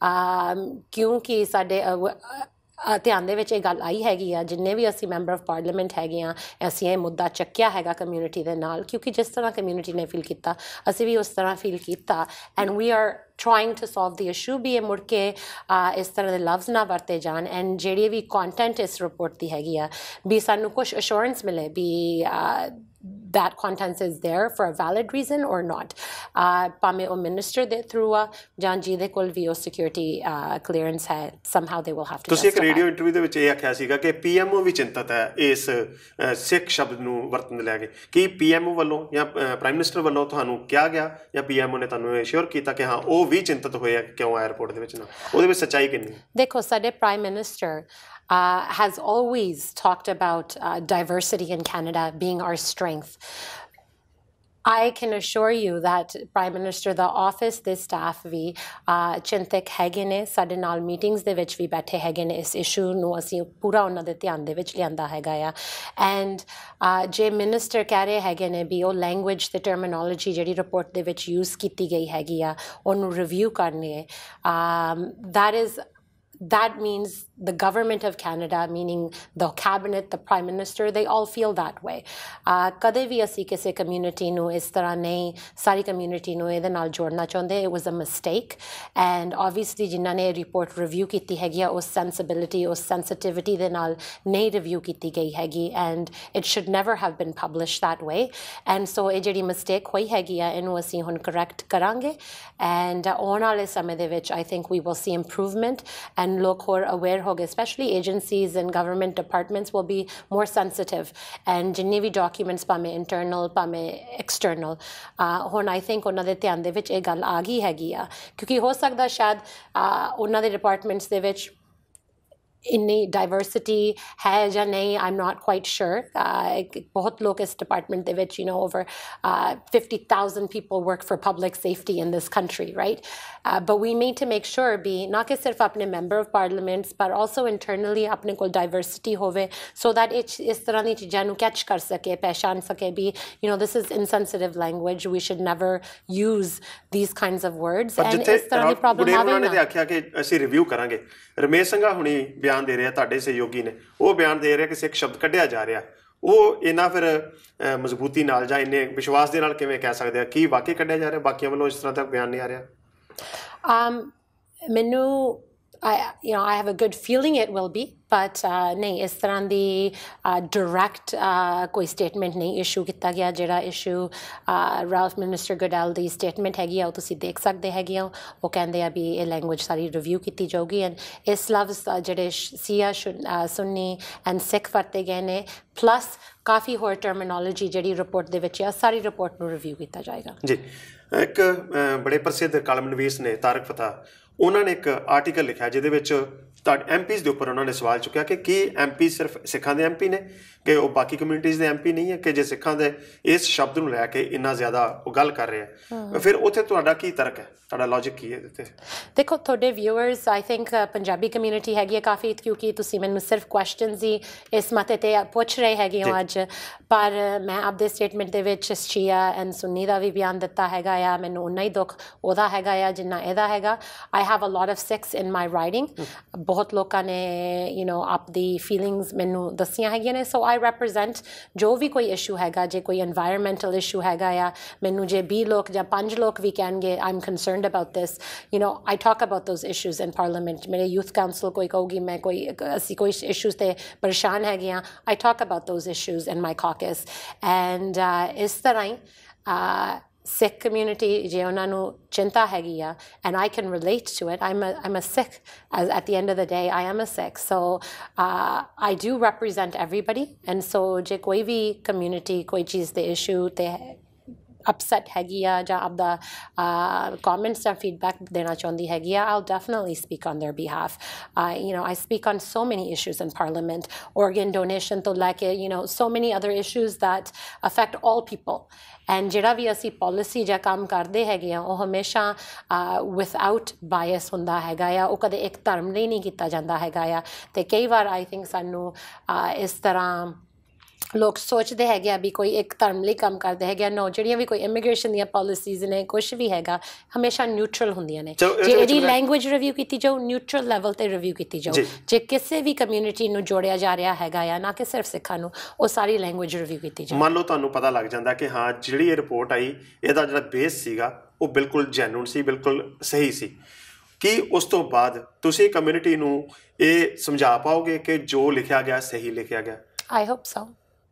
ਕਿਉਂਕਿ ਸਾਡੇ ਧਿਆਨ ਦੇ ਵਿੱਚ ਇਹ ਗੱਲ ਆਈ ਹੈਗੀ ਆ, ਜਿੰਨੇ ਵੀ ਅਸੀਂ ਮੈਂਬਰ ਆਫ ਪਾਰਲੀਮੈਂਟ ਹੈਗੇ ਹਾਂ, ਅਸੀਂ ਇਹ ਮੁੱਦਾ ਚੱਕਿਆ ਹੈਗਾ ਕਮਿਊਨਿਟੀ ਦੇ ਨਾਲ, ਕਿਉਂਕਿ ਜਿਸ ਤਰ੍ਹਾਂ ਕਮਿਊਨਿਟੀ ਨੇ ਫੀਲ ਕੀਤਾ ਅਸੀਂ ਵੀ ਉਸ ਤਰ੍ਹਾਂ ਫੀਲ ਕੀਤਾ. And we are trying to solve the issue ਵੀ ਇਹ ਮੁੜ ਕੇ ਇਸ ਤਰ੍ਹਾਂ ਦੇ ਲਫ਼ਜ਼ ਨਾ ਵਰਤੇ ਜਾਣ. ਐਂਡ ਜਿਹੜੀ ਵੀ ਕੰਟੈਂਟ ਇਸ ਰਿਪੋਰਟ ਦੀ ਹੈਗੀ ਆ ਵੀ ਸਾਨੂੰ ਕੁਛ ਅਸ਼ੋਰੈਂਸ ਮਿਲੇ ਵੀ that content is there for a valid reason or not. ਭਾਵੇਂ ਉਹ ਮਿਨਿਸਟਰ ਦੇ ਥਰੂ ਆ ਜਾਂ ਜਿਹਦੇ ਕੋਲ ਵੀ ਉਹ ਸਿਕਿਉਰਿਟੀ ਕਲੀਅਰੈਂਸ ਹੈ, somehow they will have to
ਤੁਸੀਂ ਇੱਕ ਰੇਡੀਓ ਇੰਟਰਵਿਊ ਦੇ ਵਿੱਚ ਇਹ ਆਖਿਆ ਸੀਗਾ ਕਿ ਪੀਐਮਓ ਵੀ ਚਿੰਤਤ ਹੈ ਇਸ ਸਿੱਖ ਸ਼ਬਦ ਨੂੰ ਵਰਤਣ ਦੇ ਲੈ ਕੇ. ਕੀ ਪੀਐਮਓ ਵੱਲੋਂ ਜਾਂ ਪ੍ਰਾਈਮ ਮਿਨਿਸਟਰ ਵੱਲੋਂ ਤੁਹਾਨੂੰ ਕਿਹਾ ਗਿਆ ਜਾਂ ਪੀਐਮਓ ਨੇ ਤੁਹਾਨੂੰ ਅਸ਼ੋਰ ਕੀਤਾ ਕਿ ਹਾਂ ਉਹ ਵੀ ਚਿੰਤਤ ਹੋਏ ਆ ਕਿਉਂ ਆਇਆ ਰਿਪੋਰਟ ਦੇ ਵਿੱਚ ਨਾ, ਉਹਦੇ ਵਿੱਚ ਸੱਚਾਈ ਕਿੰਨੀ?
ਦੇਖੋ, ਸਾਡੇ prime minister has always talked about diversity in Canada being our strength. I can assure you that Prime Minister the office the staff ਵੀ ਚਿੰਤਕ ਹੈਗੇ ਨੇ, ਸਾਡੇ ਨਾਲ ਮੀਟਿੰਗਸ ਦੇ ਵਿੱਚ ਵੀ ਬੈਠੇ ਹੈਗੇ ਨੇ, ਇਸ ਇਸ਼ੂ ਨੂੰ ਅਸੀਂ ਪੂਰਾ ਉਹਨਾਂ ਦੇ ਧਿਆਨ ਦੇ ਵਿੱਚ ਲਿਆਂਦਾ ਹੈਗਾ ਆ. ਐਂਡ ਜੇ ਮਿਨਿਸਟਰ ਕਹਿ ਰਹੇ ਹੈਗੇ ਨੇ ਵੀ ਉਹ ਲੈਂਗੁਏਜ ਤੇ ਟਰਮੀਨੋਲੋਜੀ ਜਿਹੜੀ ਰਿਪੋਰਟ ਦੇ ਵਿੱਚ ਯੂਜ਼ ਕੀਤੀ ਗਈ ਹੈਗੀ ਆ ਉਹਨੂੰ ਰਿਵਿਊ ਕਰਨੀ ਹੈ, that means the government of Canada, meaning the cabinet, the prime minister, they all feel that way. ਕਦੇ ਵੀ ਅਸੀਂ ਕਿਸੇ ਕਮਿਊਨਿਟੀ ਨੂੰ ਇਸ ਤਰ੍ਹਾਂ ਨਹੀਂ, ਸਾਰੀ ਕਮਿਊਨਿਟੀ ਨੂੰ ਇਹਦੇ ਨਾਲ ਜੋੜਨਾ ਚਾਹੁੰਦੇ. It was a mistake. And obviously ਜਿਨ੍ਹਾਂ ਨੇ ਰਿਪੋਰਟ ਰਿਵਿਊ ਕੀਤੀ ਹੈਗੀ ਆ ਉਸ ਸੈਂਸਿਬਿਲਿਟੀ, ਉਸ ਸੈਂਸਿਟਿਵਿਟੀ ਦੇ ਨਾਲ ਨਹੀਂ ਰਿਵਿਊ ਕੀਤੀ ਗਈ ਹੈਗੀ. And it should never have been published that way. And so ਇਹ ਜਿਹੜੀ ਮਿਸਟੇਕ ਹੋਈ ਹੈਗੀ ਆ ਇਹਨੂੰ ਅਸੀਂ ਹੁਣ ਕਰੈਕਟ ਕਰਾਂਗੇ. And ਆਉਣ ਵਾਲੇ ਸਮੇਂ ਦੇ ਵਿੱਚ I think we will see improvement. And ਲੋਕ ਹੋਰ ਅਵੇਅਰ ਹੋ ਗਏ, specially agencies and government departments will be more sensitive. And ਜਿੰਨੇ ਵੀ ਡਾਕੂਮੈਂਟਸ ਭਾਵੇਂ ਇੰਟਰਨਲ ਭਾਵੇਂ ਐਕਸਟਰਨਲ, ਹੁਣ ਆਈ ਥਿੰਕ ਉਹਨਾਂ ਦੇ ਧਿਆਨ ਦੇ ਵਿੱਚ ਇਹ ਗੱਲ ਆ ਗਈ ਹੈਗੀ ਆ, ਕਿਉਂਕਿ ਹੋ ਸਕਦਾ ਸ਼ਾਇਦ ਉਹਨਾਂ ਦੇ ਡਿਪਾਰਟਮੈਂਟਸ ਦੇ ਵਿੱਚ ਇੰਨੀ ਡਾਈਵਰਸਿਟੀ ਹੈ ਜਾਂ ਨਹੀਂ, ਆਈ ਐਮ ਨਾਟ ਕੁਆਇਟ ਸ਼ੋਰ. ਬਹੁਤ ਲੋਕ ਇਸ ਡਿਪਾਰਟਮੈਂਟ ਦੇ ਵਿੱਚ over 50,000 people work for public safety in this country, right? But we need to make sure ਵੀ ਨਾ ਕਿ ਸਿਰਫ ਆਪਣੇ ਮੈਂਬਰ ਆਫ ਪਾਰਲੀਮੈਂਟਸ ਪਰ also internally ਆਪਣੇ ਕੋਲ ਡਾਈਵਰਸਿਟੀ ਹੋਵੇ, so that ਇਸ ਤਰ੍ਹਾਂ ਦੀ ਚੀਜ਼ਾਂ ਨੂੰ ਕੈਚ ਕਰ ਸਕੇ, ਪਹਿਚਾਣ ਸਕੇ ਵੀ this is insensitive language, we should never use these kinds of words. And ਇਸ ਤਰ੍ਹਾਂ ਦੀ ਪ੍ਰੋਬਲਮ ਆਵੇ ਨਾ.
ਉਹਨਾਂ ਨੇ ਆਖਿਆ ਕਿ ਅਸੀਂ ਰਿਵਿਊ ਕਰਾਂਗੇ. ਰਮੇਸ਼ ਸਿੰਘਾ ਹੁਣੀ ਬਿਆਨ ਦੇ ਰਿਹਾ, ਤੁਹਾਡੇ ਸਹਿਯੋਗੀ ਨੇ, ਉਹ ਬਿਆਨ ਦੇ ਰਿਹਾ ਕਿ ਸਿੱਖ ਸ਼ਬਦ ਕੱਢਿਆ ਜਾ ਰਿਹਾ, ਉਹ ਇਹਨਾਂ ਫਿਰ ਮਜ਼ਬੂਤੀ ਨਾਲ ਜਾਂ ਇੰਨੇ ਵਿਸ਼ਵਾਸ ਦੇ ਨਾਲ ਕਿਵੇਂ ਕਹਿ ਸਕਦੇ ਆ ਕਿ ਵਾਕਈ ਕੱਢਿਆ ਜਾ ਰਿਹਾ, ਬਾਕੀਆਂ ਵੱਲੋਂ ਇਸ ਤਰ੍ਹਾਂ ਦਾ ਬਿਆਨ ਨਹੀਂ ਆ ਰਿਹਾ?
ਮੈਨੂੰ I have a good feeling it will be, but ਨਹੀਂ, ਇਸ ਤਰ੍ਹਾਂ ਦੀ ਡਾਇਰੈਕਟ ਕੋਈ ਸਟੇਟਮੈਂਟ ਨਹੀਂ ਇਸ਼ੂ ਕੀਤਾ ਗਿਆ. ਜਿਹੜਾ ਇਸ਼ੂ ਰਾਲਫ ਮਿਨਿਸਟਰ ਗੋਡੈਲ ਦੀ ਸਟੇਟਮੈਂਟ ਹੈਗੀ ਆ ਉਹ ਤੁਸੀਂ ਦੇਖ ਸਕਦੇ ਹੈਗੇ ਹੋ. ਉਹ ਕਹਿੰਦੇ ਆ ਵੀ ਇਹ ਲੈਂਗੁਏਜ ਸਾਰੀ ਰਿਵਿਊ ਕੀਤੀ ਜਾਊਗੀ. ਐਂਡ ਇਸ ਲਫ਼ਜ਼ ਜਿਹੜੇ ਸ਼ੀਆ ਸੁੰਨੀ ਐਂਡ ਸਿੱਖ ਵਰਤੇ ਗਏ ਨੇ, ਪਲੱਸ ਕਾਫੀ ਹੋਰ ਟਰਮੀਨੋਲੋਜੀ ਜਿਹੜੀ ਰਿਪੋਰਟ ਦੇ ਵਿੱਚ ਆ, ਸਾਰੀ ਰਿਪੋਰਟ ਨੂੰ ਰਿਵਿਊ ਕੀਤਾ ਜਾਏਗਾ.
ਜੀ, ਇੱਕ ਬੜੇ ਪ੍ਰਸਿੱਧ ਕਾਲਮ ਨਵੀਸ ਨੇ ਤਾਰਕ ਫਤਾ, ਉਹਨਾਂ ਨੇ ਇੱਕ ਆਰਟੀਕਲ ਲਿਖਿਆ ਜਿਹਦੇ ਵਿੱਚ ਐਮਪੀਜ਼ ਦੇ ਉੱਪਰ ਉਹਨਾਂ ਨੇ ਸਵਾਲ ਚੁੱਕਿਆ ਕਿ ਕੀ ਐਮਪੀ ਸਿਰਫ ਸਿੱਖਾਂ ਦੇ ਐਮਪੀ ਨੇ, ਕਿ ਉਹ ਬਾਕੀ ਕਮਿਊਨਿਟੀਜ਼ ਦੇ ਐਮਪੀ ਨਹੀਂ ਹੈ, ਕਿ ਜੇ ਸਿੱਖਾਂ ਦੇ ਇਸ ਸ਼ਬਦ ਨੂੰ ਲੈ ਕੇ ਇੰਨਾ ਜ਼ਿਆਦਾ ਉਹ ਗੱਲ ਕਰ ਰਹੇ ਆ, ਫਿਰ ਉੱਥੇ ਤੁਹਾਡਾ ਕੀ ਤਰਕ ਹੈ, ਤੁਹਾਡਾ ਲੌਜਿਕ ਕੀ ਹੈ ਇਹਦੇ 'ਤੇ?
ਦੇਖੋ, ਤੁਹਾਡੇ viewers I think Punjabi community ਹੈਗੀ ਹੈ ਕਾਫੀ, ਕਿਉਂਕਿ ਤੁਸੀਂ ਮੈਨੂੰ ਸਿਰਫ ਕੁਐਸਚਨਸ ਹੀ ਇਸ ਮਤੇ 'ਤੇ ਪੁੱਛ ਰਹੇ ਹੈਗੇ ਹੋ ਅੱਜ, ਪਰ ਮੈਂ ਆਪਦੇ ਸਟੇਟਮੈਂਟ ਦੇ ਵਿੱਚ ਸ਼ੀਆ ਐਂਡ ਸੁੰਨੀ ਦਾ ਵੀ ਬਿਆਨ ਦਿੱਤਾ ਹੈਗਾ ਆ. ਮੈਨੂੰ ਉਨਾ ਹੀ ਦੁੱਖ ਉਹਦਾ ਹੈਗਾ ਆ ਜਿੰਨਾ ਇਹਦਾ ਹੈਗਾ. I have a lot of Sikhs in my riding, ਬਹੁਤ ਲੋਕਾਂ ਨੇ ਆਪਦੀ ਫੀਲਿੰਗਸ ਮੈਨੂੰ ਦੱਸੀਆਂ ਹੈਗੀਆਂ ਨੇ। ਸੋ ਆਈ ਰੈਪਰੈਜ਼ੈਂਟ ਜੋ ਵੀ ਕੋਈ ਇਸ਼ੂ ਹੈਗਾ, ਜੇ ਕੋਈ ਇਨਵਾਇਰਮੈਂਟਲ ਇਸ਼ੂ ਹੈਗਾ ਆ, ਮੈਨੂੰ ਜੇ 20 ਲੋਕ ਜਾਂ 5 ਲੋਕ ਵੀ ਕਹਿਣਗੇ I am concerned about this, I talk about those issues in parliament. ਮੇਰੇ ਯੂਥ ਕਾਊਂਸਲ ਕੋਈ ਕਹੂਗੀ ਮੈਂ ਅਸੀਂ ਕੋਈ ਇਸ਼ੂਜ਼ 'ਤੇ ਪਰੇਸ਼ਾਨ ਹੈਗੇ ਹਾਂ, I talk about those issues in my caucus. And ਇਸ ਤਰ੍ਹਾਂ ਹੀ Sikh community ਜੇ ਉਹਨਾਂ ਨੂੰ ਚਿੰਤਾ ਹੈਗੀ ਆ, and I can relate to it. I'm a Sikh. At the end of the day, I am a Sikh. So I do represent everybody. And so ਜੇ ਕੋਈ ਵੀ community ਕੋਈ ਚੀਜ਼ ਦੇ issue ਤੇ upset ਹੈਗੀ ਆ ਜਾਂ ਆਪਦਾ comments ਜਾਂ feedback ਦੇਣਾ ਚਾਹੁੰਦੀ ਹੈਗੀ ਆ, I'll definitely speak on their behalf. I speak on so many issues in Parliament, organ donation ਤੋਂ ਲੈ ਕੇ so many other issues that affect all people. And ਜਿਹੜਾ ਵੀ ਅਸੀਂ policy ਜਾਂ ਕੰਮ ਕਰਦੇ ਹੈਗੇ ਆ, ਉਹ ਹਮੇਸ਼ਾ without bias ਹੁੰਦਾ ਹੈਗਾ ਆ, ਉਹ ਕਦੇ ਇੱਕ ਧਰਮ ਲਈ ਨਹੀਂ ਕੀਤਾ ਜਾਂਦਾ ਹੈਗਾ ਆ। ਅਤੇ ਕਈ ਵਾਰ I think ਸਾਨੂੰ ਇਸ ਤਰ੍ਹਾਂ ਲੋਕ ਸੋਚਦੇ ਹੈਗੇ ਆ ਵੀ ਕੋਈ ਇੱਕ ਧਰਮ ਲਈ ਕੰਮ ਕਰਦੇ ਹੈਗੇ ਆ। ਨੋ, ਜਿਹੜੀਆਂ ਵੀ ਕੋਈ ਇਮੀਗ੍ਰੇਸ਼ਨ ਦੀਆਂ ਪਾਲਿਸੀਜ਼ ਨੇ, ਕੁਛ ਵੀ ਹੈਗਾ, ਹਮੇਸ਼ਾ ਨਿਊਟਰਲ ਹੁੰਦੀਆਂ ਨੇ। ਜੇ ਇਹਦੀ ਲੈਂਗੁਏਜ ਰਿਵਿਊ ਕੀਤੀ ਜਾਊ, ਨਿਊਟਰਲ ਲੈਵਲ 'ਤੇ ਰਿਵਿਊ ਕੀਤੀ ਜਾਊ। ਜੇ ਕਿਸੇ ਵੀ ਕਮਿਊਨਿਟੀ ਨੂੰ ਜੋੜਿਆ ਜਾ ਰਿਹਾ ਹੈਗਾ ਆ, ਨਾ ਕਿ ਸਿਰਫ ਸਿੱਖਾਂ ਨੂੰ, ਉਹ ਸਾਰੀ ਲੈਂਗੁਏਜ ਰਿਵਿਊ ਕੀਤੀ ਜਾਊ।
ਮੰਨ ਲਓ ਤੁਹਾਨੂੰ ਪਤਾ ਲੱਗ ਜਾਂਦਾ ਕਿ ਹਾਂ ਜਿਹੜੀ ਇਹ ਰਿਪੋਰਟ ਆਈ, ਇਹਦਾ ਜਿਹੜਾ ਬੇਸ ਸੀਗਾ ਉਹ ਬਿਲਕੁਲ ਜੈਨੂਨ ਸੀ, ਬਿਲਕੁਲ ਸਹੀ ਸੀ, ਕੀ ਉਸ ਤੋਂ ਬਾਅਦ ਤੁਸੀਂ ਕਮਿਊਨਿਟੀ ਨੂੰ ਇਹ ਸਮਝਾ ਪਾਓਗੇ ਕਿ ਜੋ ਲਿਖਿਆ ਗਿਆ ਸਹੀ ਲਿਖਿਆ ਗਿਆ?
I hope so.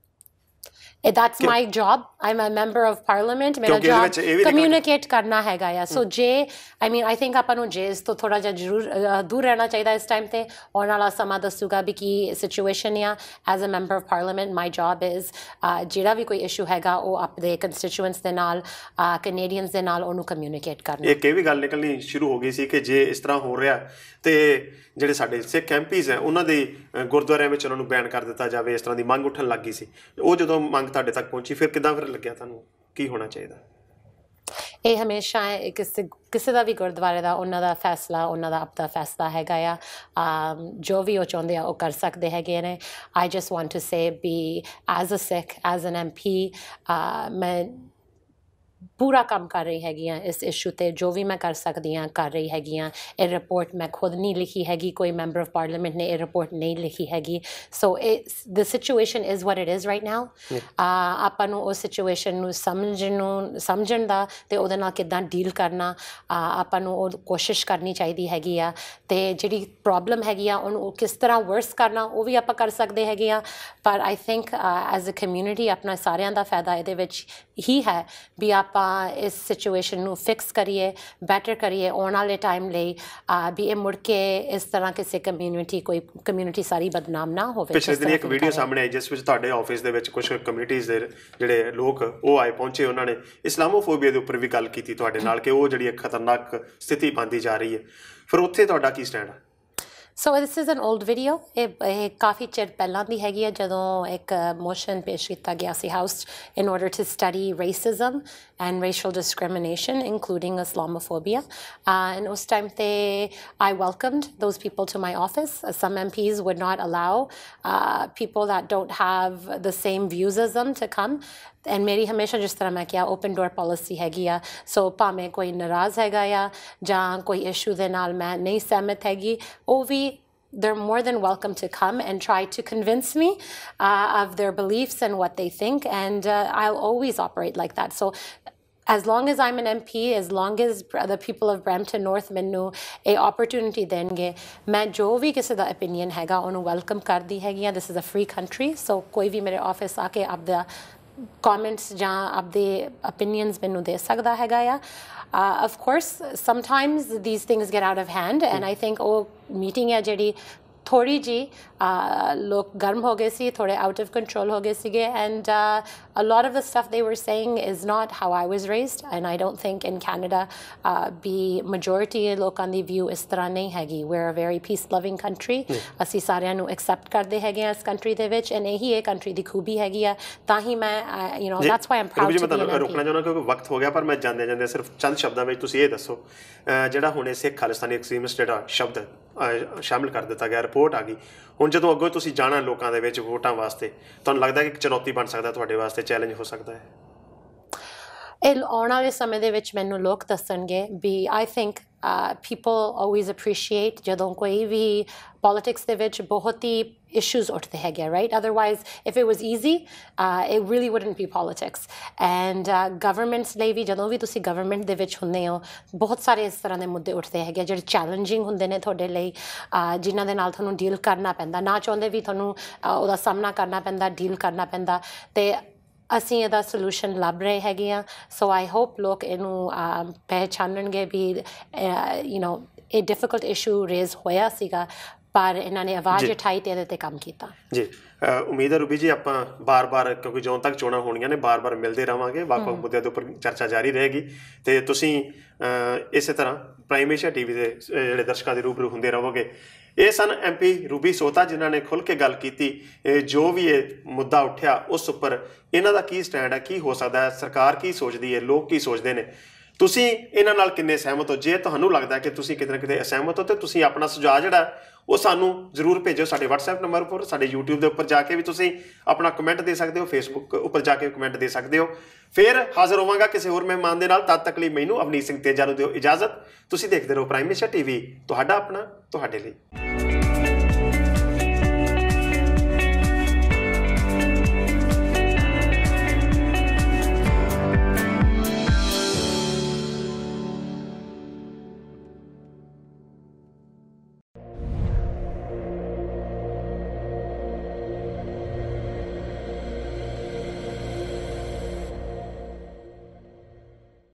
That's my job. I'm a member of parliament. ਮੇਰਾ job communicate ਕਰਨਾ ਹੈਗਾ ਆ। ਸੋ ਜੇ I think ਆਪਾਂ ਨੂੰ ਜੇ ਇਸ ਤੋਂ ਥੋੜ੍ਹਾ ਜਿਹਾ ਜ਼ਰੂਰ ਦੂਰ ਰਹਿਣਾ ਚਾਹੀਦਾ ਇਸ ਟਾਈਮ 'ਤੇ। ਆਉਣ ਵਾਲਾ ਸਮਾਂ ਦੱਸੂਗਾ ਵੀ ਕੀ ਸਿਚੁਏਸ਼ਨ ਆ। As a member of parliament my job is ਜਿਹੜਾ ਵੀ ਕੋਈ ਇਸ਼ੂ ਹੈਗਾ ਉਹ ਆਪਣੇ ਕੰਸਟੀਚੂਐਂਟਸ ਦੇ ਨਾਲ, ਕੈਨੇਡੀਅਨਸ ਦੇ ਨਾਲ ਉਹਨੂੰ ਕਮਿਊਨੀਕੇਟ ਕਰਨਾ।
ਇੱਕ ਇਹ ਵੀ ਗੱਲ ਨਿਕਲਣੀ ਸ਼ੁਰੂ ਹੋ ਗਈ ਸੀ ਕਿ ਜੇ ਇਸ ਤਰ੍ਹਾਂ ਹੋ ਰਿਹਾ ਤੇ ਜਿਹੜੇ ਸਾਡੇ ਸਿੱਖ ਐਮਪੀਜ਼ ਹੈ ਉਹਨਾਂ ਦੇ ਗੁਰਦੁਆਰਿਆਂ ਵਿੱਚ ਉਹਨਾਂ ਨੂੰ ਬੈਨ ਕਰ ਦਿੱਤਾ ਜਾਵੇ, ਇਸ ਤਰ੍ਹਾਂ ਦੀ ਮੰਗ ਉੱਠਣ ਲੱਗ ਗਈ ਸੀ। ਉਹ ਜਦੋਂ ਮੰਗ ਤੁਹਾਡੇ ਤੱਕ ਪਹੁੰਚੀ, ਫਿਰ ਕਿੱਦਾਂ ਲੱਗਿਆ ਤੁਹਾਨੂੰ, ਕੀ ਹੋਣਾ ਚਾਹੀਦਾ?
ਇਹ ਹਮੇਸ਼ਾ ਕਿਸੇ ਦਾ ਵੀ ਗੁਰਦੁਆਰੇ ਦਾ ਉਹਨਾਂ ਦਾ ਫੈਸਲਾ, ਉਹਨਾਂ ਦਾ ਆਪਣਾ ਫੈਸਲਾ ਹੈਗਾ ਆ। ਜੋ ਵੀ ਉਹ ਚਾਹੁੰਦੇ ਆ ਉਹ ਕਰ ਸਕਦੇ ਹੈਗੇ ਨੇ। I just want to say ਵੀ as a Sikh, as an MP, ਮੈਂ ਪੂਰਾ ਕੰਮ ਕਰ ਰਹੀ ਹੈਗੀ ਹਾਂ ਇਸ ਇਸ਼ੂ 'ਤੇ। ਜੋ ਵੀ ਮੈਂ ਕਰ ਸਕਦੀ ਹਾਂ ਕਰ ਰਹੀ ਹੈਗੀ ਹਾਂ। ਇਹ ਰਿਪੋਰਟ ਮੈਂ ਖੁਦ ਨਹੀਂ ਲਿਖੀ ਹੈਗੀ, ਕੋਈ ਮੈਂਬਰ ਆਫ ਪਾਰਲੀਮੈਂਟ ਨੇ ਇਹ ਰਿਪੋਰਟ ਨਹੀਂ ਲਿਖੀ ਹੈਗੀ। So the situation is what it is right now. ਆਪਾਂ ਨੂੰ ਉਸ ਸਿਚੁਏਸ਼ਨ ਨੂੰ ਸਮਝਣ ਦਾ ਅਤੇ ਉਹਦੇ ਨਾਲ ਕਿੱਦਾਂ ਡੀਲ ਕਰਨਾ, ਆਪਾਂ ਨੂੰ ਉਹ ਕੋਸ਼ਿਸ਼ ਕਰਨੀ ਚਾਹੀਦੀ ਹੈਗੀ ਆ। ਅਤੇ ਜਿਹੜੀ ਪ੍ਰੋਬਲਮ ਹੈਗੀ ਆ ਉਹਨੂੰ ਕਿਸ ਤਰ੍ਹਾਂ ਵਰਸ ਕਰਨਾ, ਉਹ ਵੀ ਆਪਾਂ ਕਰ ਸਕਦੇ ਹੈਗੇ ਆ। ਪਰ I think as a community ਆਪਣਾ ਸਾਰਿਆਂ ਦਾ ਫਾਇਦਾ ਇਹਦੇ ਵਿੱਚ ਹੀ ਹੈ ਵੀ ਆਪਾਂ ਇਸ ਸਿਚੁਏਸ਼ਨ ਨੂੰ ਫਿਕਸ ਕਰੀਏ, ਬੈਟਰ ਕਰੀਏ ਆਉਣ ਵਾਲੇ ਟਾਈਮ ਲਈ, ਵੀ ਇਹ ਮੁੜ ਕੇ ਇਸ ਤਰ੍ਹਾਂ ਕਿਸੇ ਕੋਈ ਕਮਿਊਨਿਟੀ ਸਾਰੀ ਬਦਨਾਮ ਨਾ ਹੋਵੇ।
ਪਿਛਲੇ ਦਿਨ ਇੱਕ ਵੀਡੀਓ ਸਾਹਮਣੇ ਆਈ ਜਿਸ ਵਿੱਚ ਤੁਹਾਡੇ ਆਫਿਸ ਦੇ ਵਿੱਚ ਕੁਝ ਕਮਿਊਨਿਟੀਜ਼ ਦੇ ਜਿਹੜੇ ਲੋਕ ਉਹ ਆਏ ਪਹੁੰਚੇ, ਉਹਨਾਂ ਨੇ ਇਸਲਾਮੋਫੋਬੀਆ ਦੇ ਉੱਪਰ ਵੀ ਗੱਲ ਕੀਤੀ ਤੁਹਾਡੇ ਨਾਲ ਕਿ ਉਹ ਜਿਹੜੀ ਇੱਕ ਖਤਰਨਾਕ ਸਥਿਤੀ ਬਣਦੀ ਜਾ ਰਹੀ ਹੈ। ਫਿਰ ਉੱਥੇ ਤੁਹਾਡਾ ਕੀ ਸਟੈਂਡ ਹੈ?
So this is an old video. ਇਹ ਕਾਫੀ ਚਿਰ ਪਹਿਲਾਂ ਦੀ ਹੈਗੀ ਹੈ ਜਦੋਂ ਇੱਕ ਮੋਸ਼ਨ ਪੇਸ਼ ਕੀਤਾ ਗਿਆ ਸੀ house in order to study racism and racial discrimination, including Islamophobia. And ਉਸ time ਤੇ I welcomed those people to my office. Some MPs would not allow people that don't have the same views as them to come. And ਮੇਰੀ ਹਮੇਸ਼ਾ ਜਿਸ ਤਰ੍ਹਾਂ ਮੈਂ ਕਿਹਾ open door policy ਹੈਗੀ ਆ। ਸੋ ਭਾਵੇਂ ਕੋਈ ਨਾਰਾਜ਼ ਹੈਗਾ ਆ ਜਾਂ ਕੋਈ ਇਸ਼ੂ ਦੇ ਨਾਲ ਮੈਂ ਨਹੀਂ ਸਹਿਮਤ ਹੈਗੀ, ਉਹ ਵੀ they're more than welcome to come and try to convince me of their beliefs and what they think, and I'll always operate like that. So as long as I'm an MP, as long as the people of Brampton North ਮੈਨੂੰ ਇਹ opportunity ਦੇਣਗੇ, ਮੈਂ ਜੋ ਵੀ ਕਿਸੇ ਦਾ opinion ਹੈਗਾ ਉਹਨੂੰ welcome ਕਰਦੀ ਹੈਗੀ ਆ। This is a free country, so ਕੋਈ ਵੀ ਮੇਰੇ office ਆ ਕੇ ਆਪਦਾ comments ਜਾਂ ਆਪਦੇ opinions ਮੈਨੂੰ ਦੇ ਸਕਦਾ ਹੈਗਾ ਆ। Of course, sometimes these things get out of hand, and I think ਉਹ meeting ਹੈ ਜਿਹੜੀ ਥੋੜ੍ਹੀ ਜਿਹੀ ਲੋਕ ਗਰਮ ਹੋ ਗਏ ਸੀ, ਥੋੜ੍ਹੇ ਆਊਟ ਆਫ ਕੰਟਰੋਲ ਹੋ ਗਏ ਸੀਗੇ, and a lot of the stuff they were saying is not how I was raised, and I don't think in Canada ਵੀ majority ਲੋਕਾਂ ਦੀ view ਇਸ ਤਰ੍ਹਾਂ ਨਹੀਂ ਹੈਗੀ। We're a very peace loving country. ਅਸੀਂ ਸਾਰਿਆਂ ਨੂੰ accept ਕਰਦੇ ਹੈਗੇ ਹਾਂ ਇਸ country ਦੇ ਵਿੱਚ, and ਇਹੀ ਇਹ country ਦੀ ਖੂਬੀ ਹੈਗੀ ਆ। ਤਾਂ ਹੀ ਮੈਂ that's why I'm proud to be an MP.
ਰੁਕਣਾ ਚਾਹੁੰਦਾ ਕਿਉਂਕਿ ਵਕਤ ਹੋ ਗਿਆ, ਪਰ ਮੈਂ ਜਾਂਦੇ ਸਿਰਫ ਚੰਦ ਸ਼ਬਦਾਂ ਵਿੱਚ ਤੁਸੀਂ ਇਹ ਦੱਸੋ, ਜਿਹੜਾ ਹੁਣ ਇਹ ਸਿੱਖ ਖਾਲਿਸਤਾਨੀ ਐਕਸਟ੍ਰੀਮਿਸਟ ਜਿਹੜਾ ਸ਼ਬਦ ਸ਼ਾਮਿਲ ਕਰ ਦਿੱਤਾ ਗਿਆ, ਰਿਪੋਰਟ ਆ ਗਈ, ਹੁਣ ਜਦੋਂ ਅੱਗੋਂ ਤੁਸੀਂ ਜਾਣਾ ਲੋਕਾਂ ਦੇ ਵਿੱਚ ਵੋਟਾਂ ਵਾਸਤੇ, ਤੁਹਾਨੂੰ ਲੱਗਦਾ ਕਿ ਇੱਕ ਚੁਣੌਤੀ ਬਣ ਸਕਦਾ ਤੁਹਾਡੇ ਵਾਸਤੇ, ਚੈਲੰਜ ਹੋ ਸਕਦਾ ਹੈ?
ਇਹ ਆਉਣ ਵਾਲੇ ਸਮੇਂ ਦੇ ਵਿੱਚ ਮੈਨੂੰ ਲੋਕ ਦੱਸਣਗੇ ਵੀ I think people always appreciate ਜਦੋਂ ਕੋਈ ਵੀ politics ਦੇ ਵਿੱਚ ਬਹੁਤ ਹੀ issues ਉੱਠਦੇ ਹੈਗੇ, right? Otherwise, if it was easy, it really wouldn't be politics. And governments ਲਈ ਵੀ ਜਦੋਂ ਵੀ ਤੁਸੀਂ government ਦੇ ਵਿੱਚ ਹੁੰਦੇ ਹੋ, ਬਹੁਤ ਸਾਰੇ ਇਸ ਤਰ੍ਹਾਂ ਦੇ ਮੁੱਦੇ ਉੱਠਦੇ ਹੈਗੇ ਜਿਹੜੇ ਚੈਲੰਜਿੰਗ ਹੁੰਦੇ ਨੇ ਤੁਹਾਡੇ ਲਈ, ਜਿਨ੍ਹਾਂ ਦੇ ਨਾਲ ਤੁਹਾਨੂੰ ਡੀਲ ਕਰਨਾ ਪੈਂਦਾ, ਨਾ ਚਾਹੁੰਦੇ ਵੀ ਤੁਹਾਨੂੰ ਉਹਦਾ ਸਾਹਮਣਾ ਕਰਨਾ ਪੈਂਦਾ, ਡੀਲ ਕਰਨਾ ਪੈਂਦਾ, ਅਤੇ ਅਸੀਂ ਇਹਦਾ ਸੋਲੂਸ਼ਨ ਲੱਭ ਰਹੇ ਹੈਗੇ ਹਾਂ। ਸੋ ਆਈ ਹੋਪ ਲੋਕ ਇਹਨੂੰ ਪਹਿਚਾਨਣਗੇ ਵੀ ਇਹ ਡਿਫੀਕਲਟ ਇਸ਼ੂ ਰੇਜ਼ ਹੋਇਆ ਸੀਗਾ, ਪਰ ਇਹਨਾਂ ਨੇ ਆਵਾਜ਼ ਉਠਾਈ ਅਤੇ ਇਹਦੇ 'ਤੇ ਕੰਮ ਕੀਤਾ। ਜੀ
ਉਮੀਦ ਹੈ ਰੂਬੀ ਜੀ ਆਪਾਂ ਬਾਰ-ਬਾਰ, ਕਿਉਂਕਿ ਜਦੋਂ ਤੱਕ ਚੋਣਾਂ ਹੋਣੀਆਂ ਨੇ, ਬਾਰ-ਬਾਰ ਮਿਲਦੇ ਰਹਾਂਗੇ, ਵੱਖ-ਵੱਖ ਮੁੱਦਿਆਂ ਦੇ ਉੱਪਰ ਚਰਚਾ ਜਾਰੀ ਰਹੇਗੀ, ਅਤੇ ਤੁਸੀਂ ਇਸੇ ਤਰ੍ਹਾਂ ਪ੍ਰਾਈਮ ਏਸ਼ੀਆ TV ਦੇ ਜਿਹੜੇ ਦਰਸ਼ਕਾਂ ਦੇ ਰੂਬਰੂ ਹੁੰਦੇ ਰਹੋਗੇ। ਇਹ ਸਨ MP ਰੂਬੀ ਸੋਹਤਾ, ਜਿਨ੍ਹਾਂ ਨੇ ਖੁੱਲ੍ਹ ਕੇ ਗੱਲ ਕੀਤੀ ਜੋ ਵੀ ਇਹ ਮੁੱਦਾ ਉੱਠਿਆ ਉਸ ਉੱਪਰ ਇਹਨਾਂ ਦਾ ਕੀ ਸਟੈਂਡ ਹੈ, ਕੀ ਹੋ ਸਕਦਾ ਹੈ, ਸਰਕਾਰ ਕੀ ਸੋਚਦੀ ਹੈ, ਲੋਕ ਕੀ ਸੋਚਦੇ ਨੇ, ਤੁਸੀਂ ਇਹਨਾਂ ਨਾਲ ਕਿੰਨੇ ਸਹਿਮਤ ਹੋ। ਜੇ ਤੁਹਾਨੂੰ ਲੱਗਦਾ ਕਿ ਤੁਸੀਂ ਕਿਤੇ ਨਾ ਕਿਤੇ ਅਸਹਿਮਤ ਹੋ, ਤਾਂ ਤੁਸੀਂ ਆਪਣਾ ਸੁਝਾਅ ਜਿਹੜਾ ਉਹ ਸਾਨੂੰ ਜ਼ਰੂਰ ਭੇਜੋ ਸਾਡੇ WhatsApp ਨੰਬਰ ਉੱਪਰ, ਸਾਡੇ YouTube ਦੇ ਉੱਪਰ ਜਾ ਕੇ ਵੀ ਤੁਸੀਂ ਆਪਣਾ ਕਮੈਂਟ ਦੇ ਸਕਦੇ ਹੋ, Facebook ਉੱਪਰ ਜਾ ਕੇ ਕਮੈਂਟ ਦੇ ਸਕਦੇ ਹੋ। ਫਿਰ ਹਾਜ਼ਰ ਹੋਵਾਂਗਾ ਕਿਸੇ ਹੋਰ ਮਹਿਮਾਨ ਦੇ ਨਾਲ। ਤਦ ਤੱਕ ਲਈ ਮੈਨੂੰ ਅਵਨੀਤ ਸਿੰਘ ਤੇਜਾ ਨੂੰ ਦਿਓ ਇਜਾਜ਼ਤ। ਤੁਸੀਂ ਦੇਖਦੇ ਰਹੋ ਪ੍ਰਾਈਮ ਏਸ਼ੀਆ TV, ਤੁਹਾਡਾ ਆਪਣਾ, ਤੁਹਾਡੇ ਲਈ।